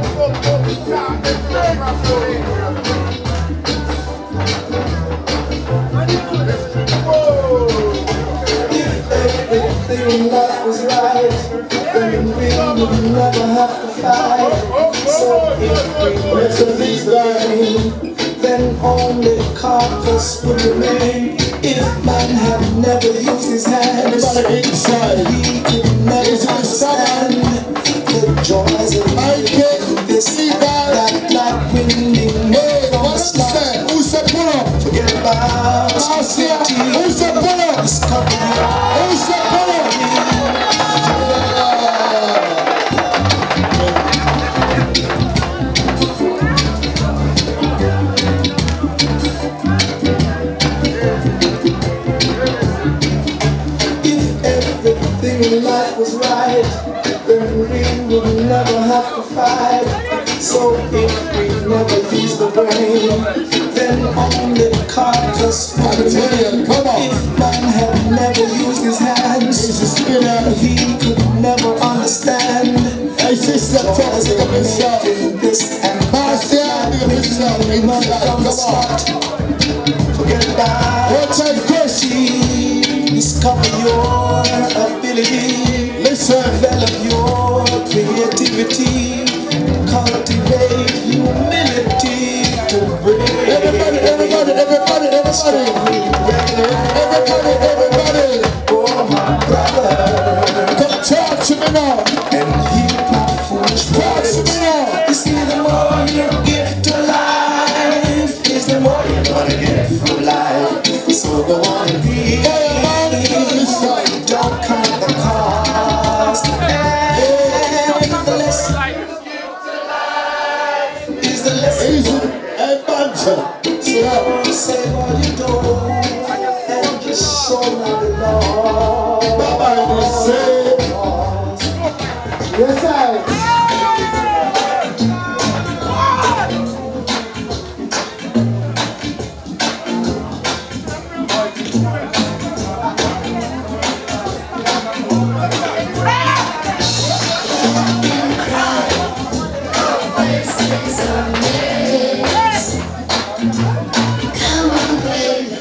Everything in life was right, then we would never have to fight. So if we were to lose the game, then only carcass would remain. If man had never used his hands, Everybody inside. he could never understand the joys of life. This and that, like winning Hey, from the what's start. that? Who's that pull up? Forget about Marcia, who's that pull up? discovery. Who's that pull up? If everything in life was right, then we would never have to fight. So if we never use the brain, then only carcass would remain. Come on. If man had never used his hands, he could never understand. Hey, sister, tell us Joys of about yourself. making this and Marcia, that. look at yourself. From the Come on. start. Forget about One time, Chris. discover your ability. Listen. Develop your creativity. Cultivate humility to bring Everybody, everybody, everybody, everybody. Everybody, everybody. Oh, my brother, Come talk to me now. and heal my foolish Talk to words. me now. You see, the more you give to life, is the more you're gonna get from life. So go on and be. Don't count the cost. And the less is the less. Easy. Hey, Banjo. So say what you do, and your soul not belong. Bye-bye, they say. Yes, I. Come on, baby.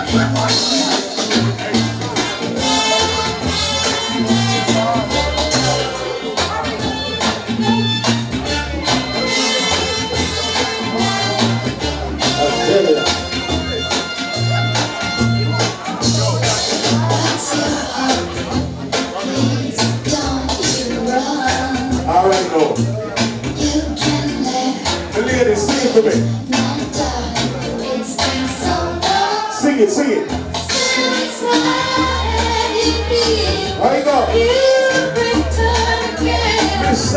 Alright, no. The ladies, sing it for me. Sing it, sing it. How you go? Miss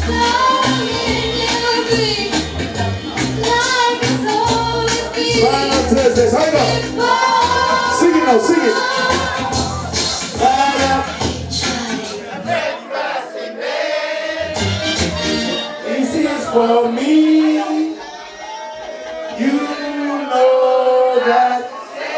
Final Thursdays, how you go? Sing it now, sing it. This is for me. You know that.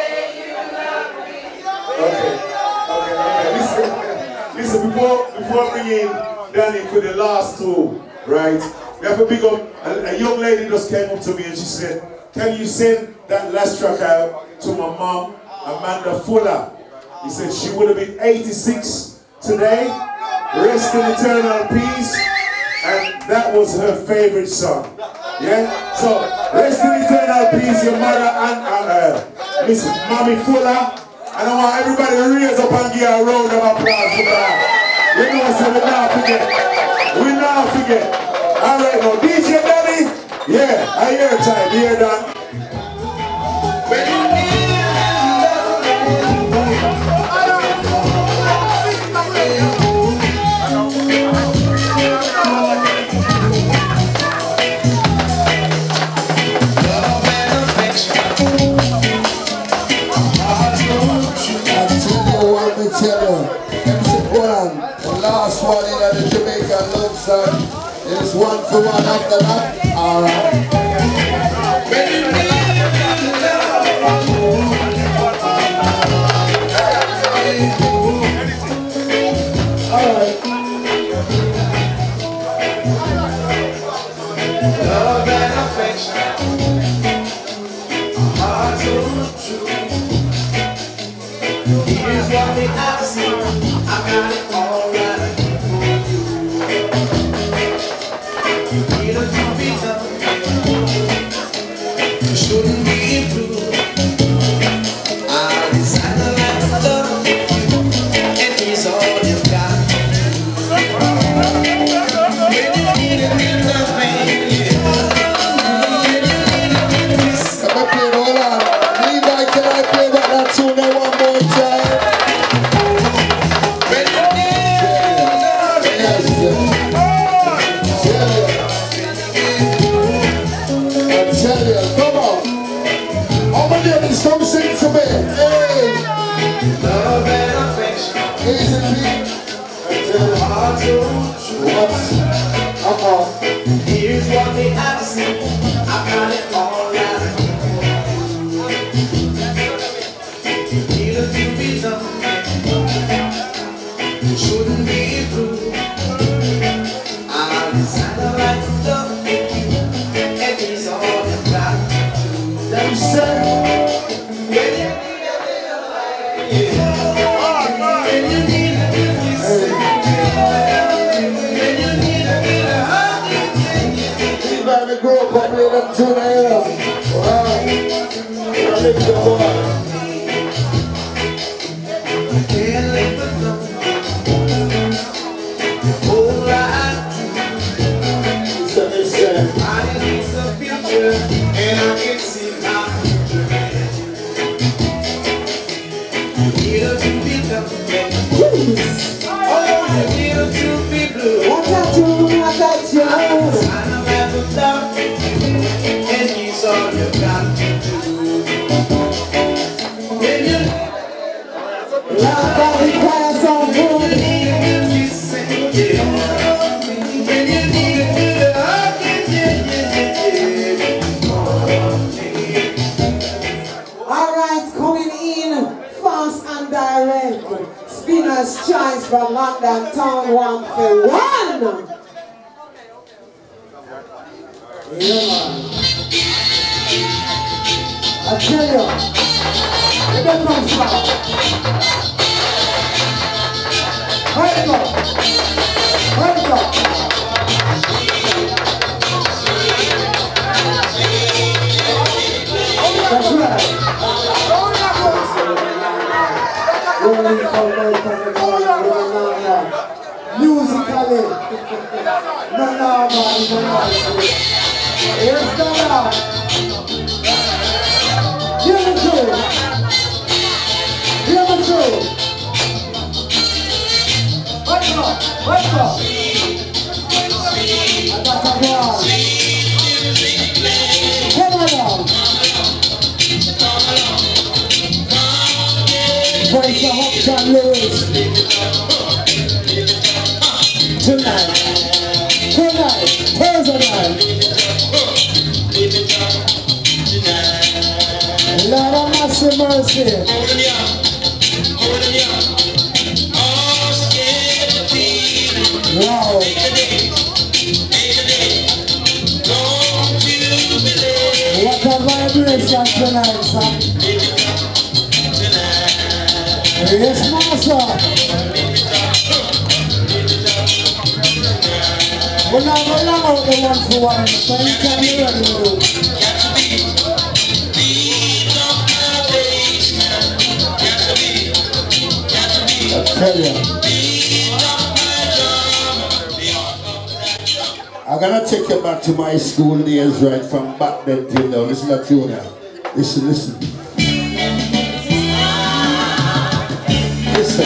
Okay, okay, okay. Listen, listen. Before before bringing Danny for the last two, right? We have a big up. A, a young lady just came up to me and she said, "Can you send that last track out to my mom, Amanda Fuller?" He said she would have been eighty-six today. Rest in eternal peace. And that was her favorite song. Yeah? So, rest in eternal peace, your mother and uh, uh, Miss Mommy Fuller. And I want everybody to raise up and give a round of applause for that. You know, so we not forget. We not forget. Alright, now, D J Danny. Yeah, I hear time. You hear that? Last one in the Jamaican love song. It's one for one after that. Alright. Alright. Love and affection, heart so true. Here's what they ask me, I got it all right for you. You need to be done, you shouldn't be improved. I decided to let love you, and here's all you got. When you need it, need nothing, yeah. Let me play, hold on. Levi, can I play back that tune there one more time? Come sing to me. Hey. Love and affection, Easy beat. heart so true. What? Uh-oh. Here's what they ask me, I got it all right. You needed to be done, you shouldn't be through. I decided like to love you, and it's all you got to do. Let me say. When you need a little light, yeah. When you need a little listen, when you need a little hug, Levi, me grow up and play them tune there. Wow. I live the boy. can't live alone. Oh, I Listen, listen. I need the future, and I can see my future. You need her to be lovely. Oh, you need her to be blue. I got you, I got you. I know that the love and he's all you got to do. When you Love that requires some good. need a kiss, yeah. When you need a good hug, yeah, yeah, yeah, yeah. Alright, coming in fast and direct. Spinner's Choice from London Town one for one. Yeah, man. I tell you, you them come from? Where it go? Where it go? That's right. Rolling come out of the corner, rolling out. Musically. No, no, man, no, no. Here's the love. Hear the truth. Hear the truth. Wake up, wake up. I got a girl. Come along. Voice of Hop John Lewis. Tonight, tonight, Thursday night. Lord of mercy, mercy. Wow. What a vibration tonight, son. Yes, master. We're not going to out the one for one, so you can be ready to do. I tell you. I'm gonna take you back to my school days, right from back then till now. Listen to you now. Listen, listen. Listen.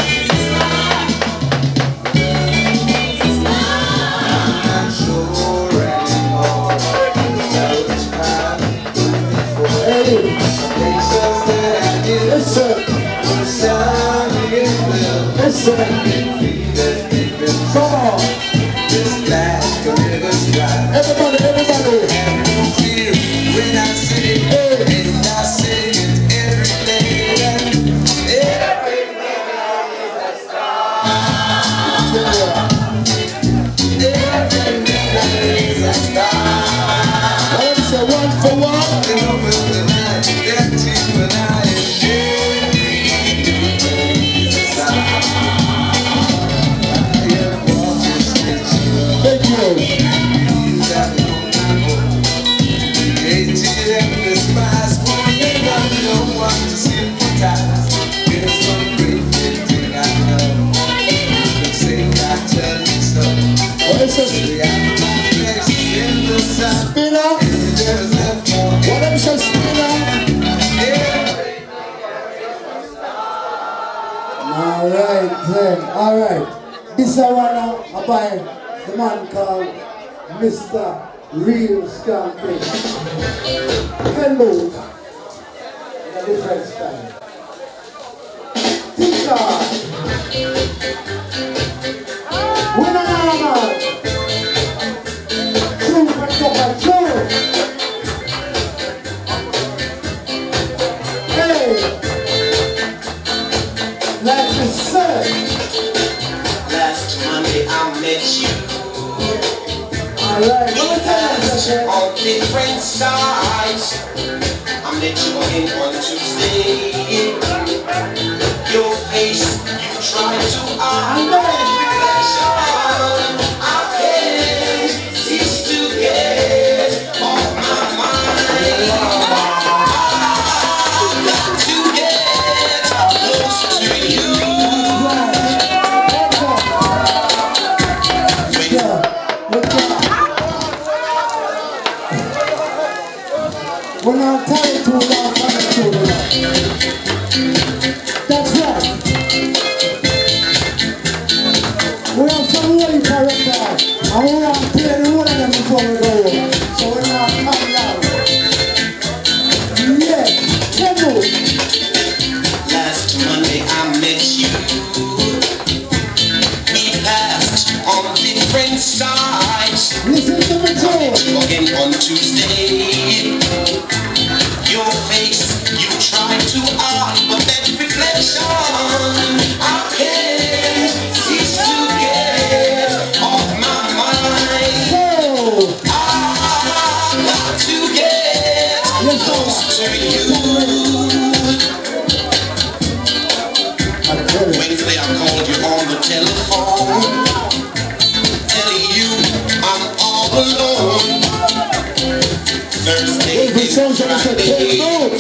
Hey. Listen. Listen. Come on. Everybody, everybody. When I say it, and I say it every day. Every day is a star. Every day is a star. Once a one for one. Over the night, that you and I is a star. Thank you. Spinner. What am I saying, spinner? All right, then. All right. This is one now by the man called Mister Real Skanking. Can move in a different style. Teacher. When I'm out. True, but true. Hey. Like the sun. Last Monday I met you. Alright, what time on different sides. I met you again on Tuesday. Your face, you try to hide. I can't cease to get off my mind. I've got to get close to you. We're not tied to our children. That's right. We have some really character, and we want to play the one of them before we go. So we're not coming out. Yeah, can do. Last Monday I met you. We passed on different sides. Listen to me too. Again on Tuesday. Your face, you try to hide, but that reflection I can't cease to get off my mind. So, I've got to get close to you. I called you on the telephone, telling you I'm all alone. Thursday is Friday,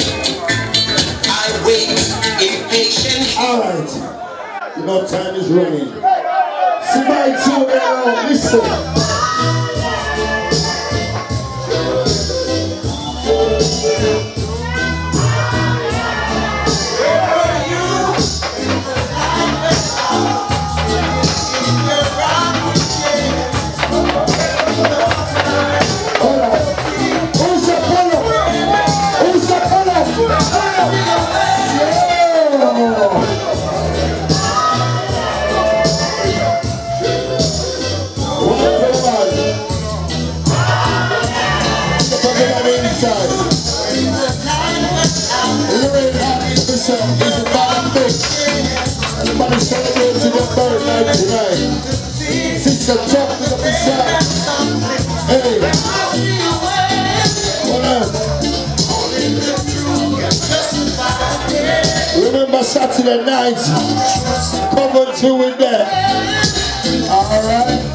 I wait impatient. Alright, you know time is running. Somebody tune in now, listen. Everybody celebrate to their birthday tonight. Six o'clock to the beside. Hey. Hold on. Remember Saturday night. Cover two with that. Alright.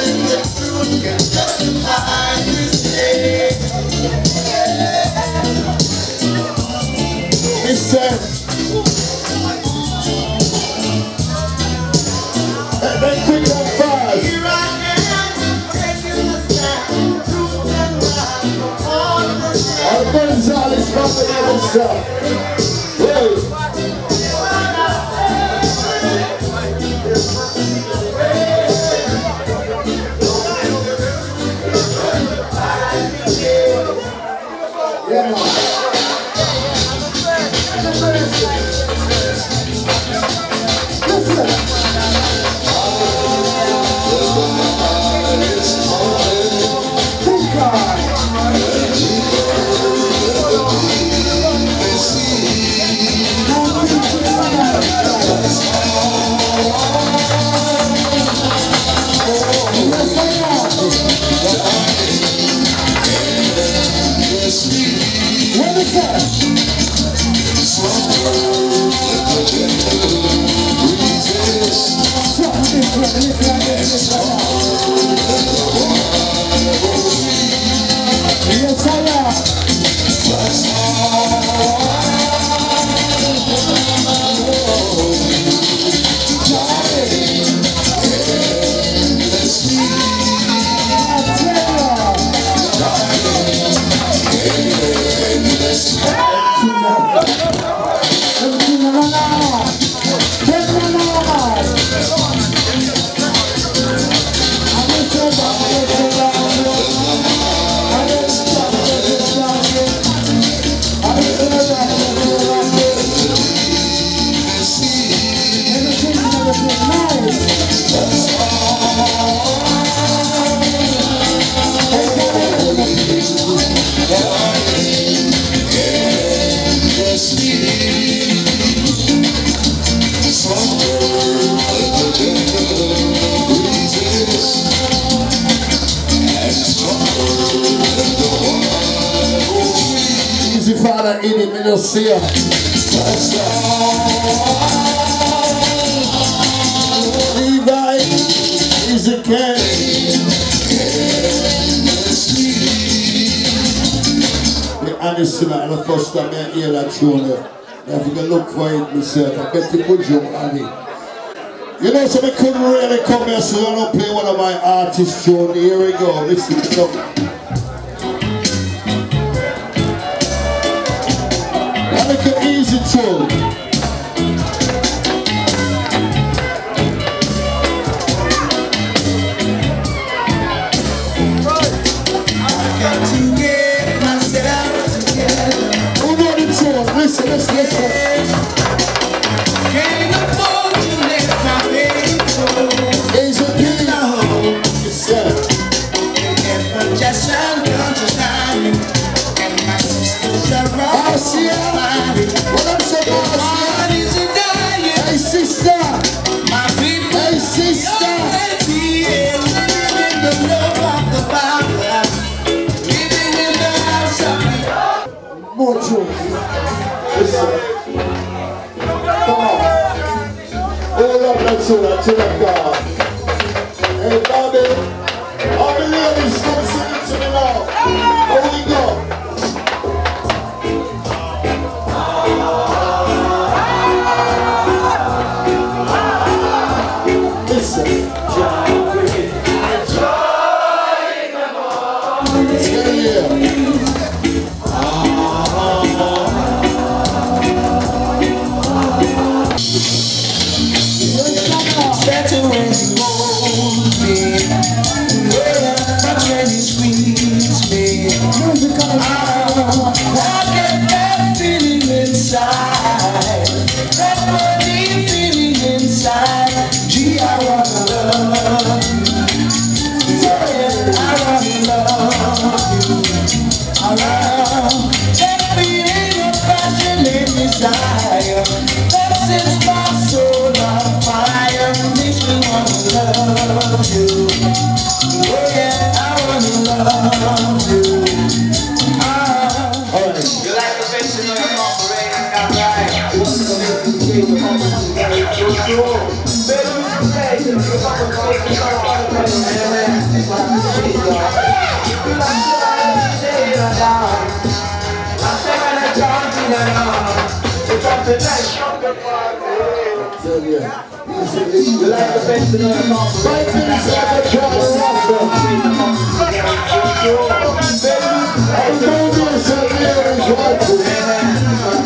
Listen. They quick on five. Here I am, taking the step through and round all the steps. Our friends all is coming in and stuff. Hey. Yeah. What is that? Yes, I am. Easy Father in the middle seal. Levi, easy can. The honest sinner, the first time I hear that tune, I have to look for it myself. I bet the good joke on it. You know, so I couldn't really come here, so I don't play one of my artists' tune. Here we go, listen to something. Like an easy tune. I've got to get myself together. Who know the tune? Listen, listen, listen. Can't afford to let my baby go. Easy P. No. Yes, sir. If I just found come to time, and my sisters are all Marcia. What up, say Marcia? tune, a tune of God. Hey, Bobby, all the ladies come sing it to me now. How we go? Listen. Yeah, yeah. Better when you hold me, but when you squeeze me, I get that feeling inside, that funny feeling inside. Gee, I wanna love you, yeah, I wanna love you. I love that feeling of passionate desire that sets my soul on fire, makes me wanna love you. Oh yeah, I wanna love you. Ah. Alright. You like the best in the operating, alright? You want to make me say the moment very crucial. Baby, you say you want to make me start on the place, man. It's like you say, y'all. You like to say it down. I say when I jump in and out. It's up to night, shut the party. Tell you. You like the best in the operating. Right inside the crowd, I'm going to do something here is right.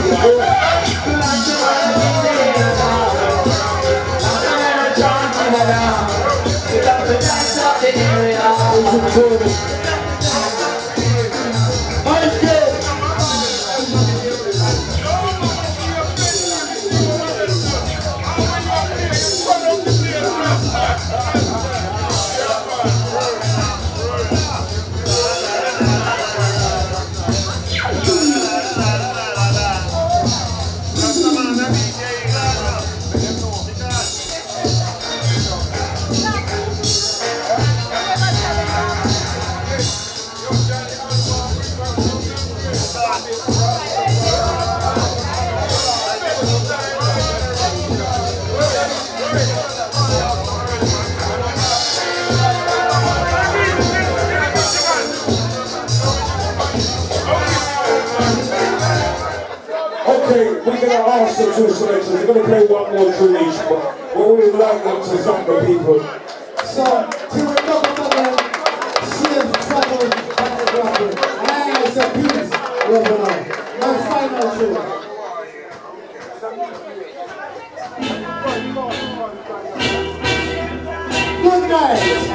Okay, we're going to ask the two selections. We're going to play one more tune each, but we would like them to thank the people. So, to remember that safe travel by the ground. I is a peace, Reverend. My final tune. Good night.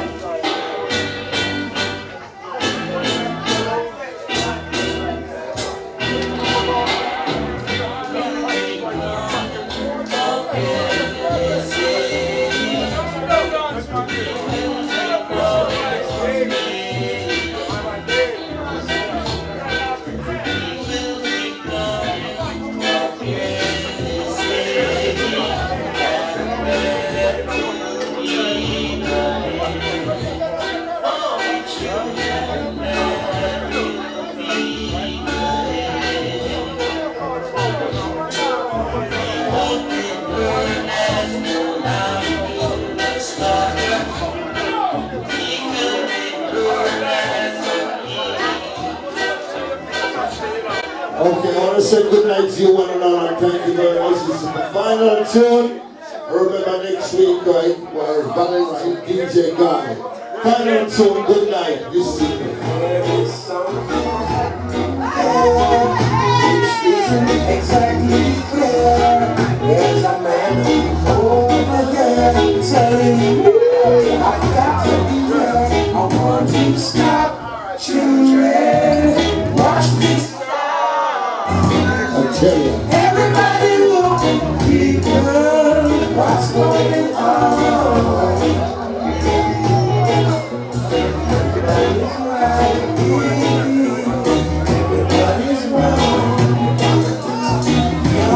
Okay, I want to say good night to you one and all, and thank you very much. This is the final tune. Remember next week, right, was Valentine D J Guy. Final tune, good night. This evening. Exactly clear. There's a man over there telling me I've got to be there. I want to stop children. Watch this. I tell you. Everybody look, people, what's going on? Everybody's right, everybody's wrong.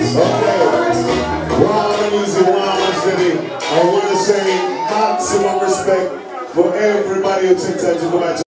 Easy Wama City. I want to say maximum respect for everybody who took time to go back to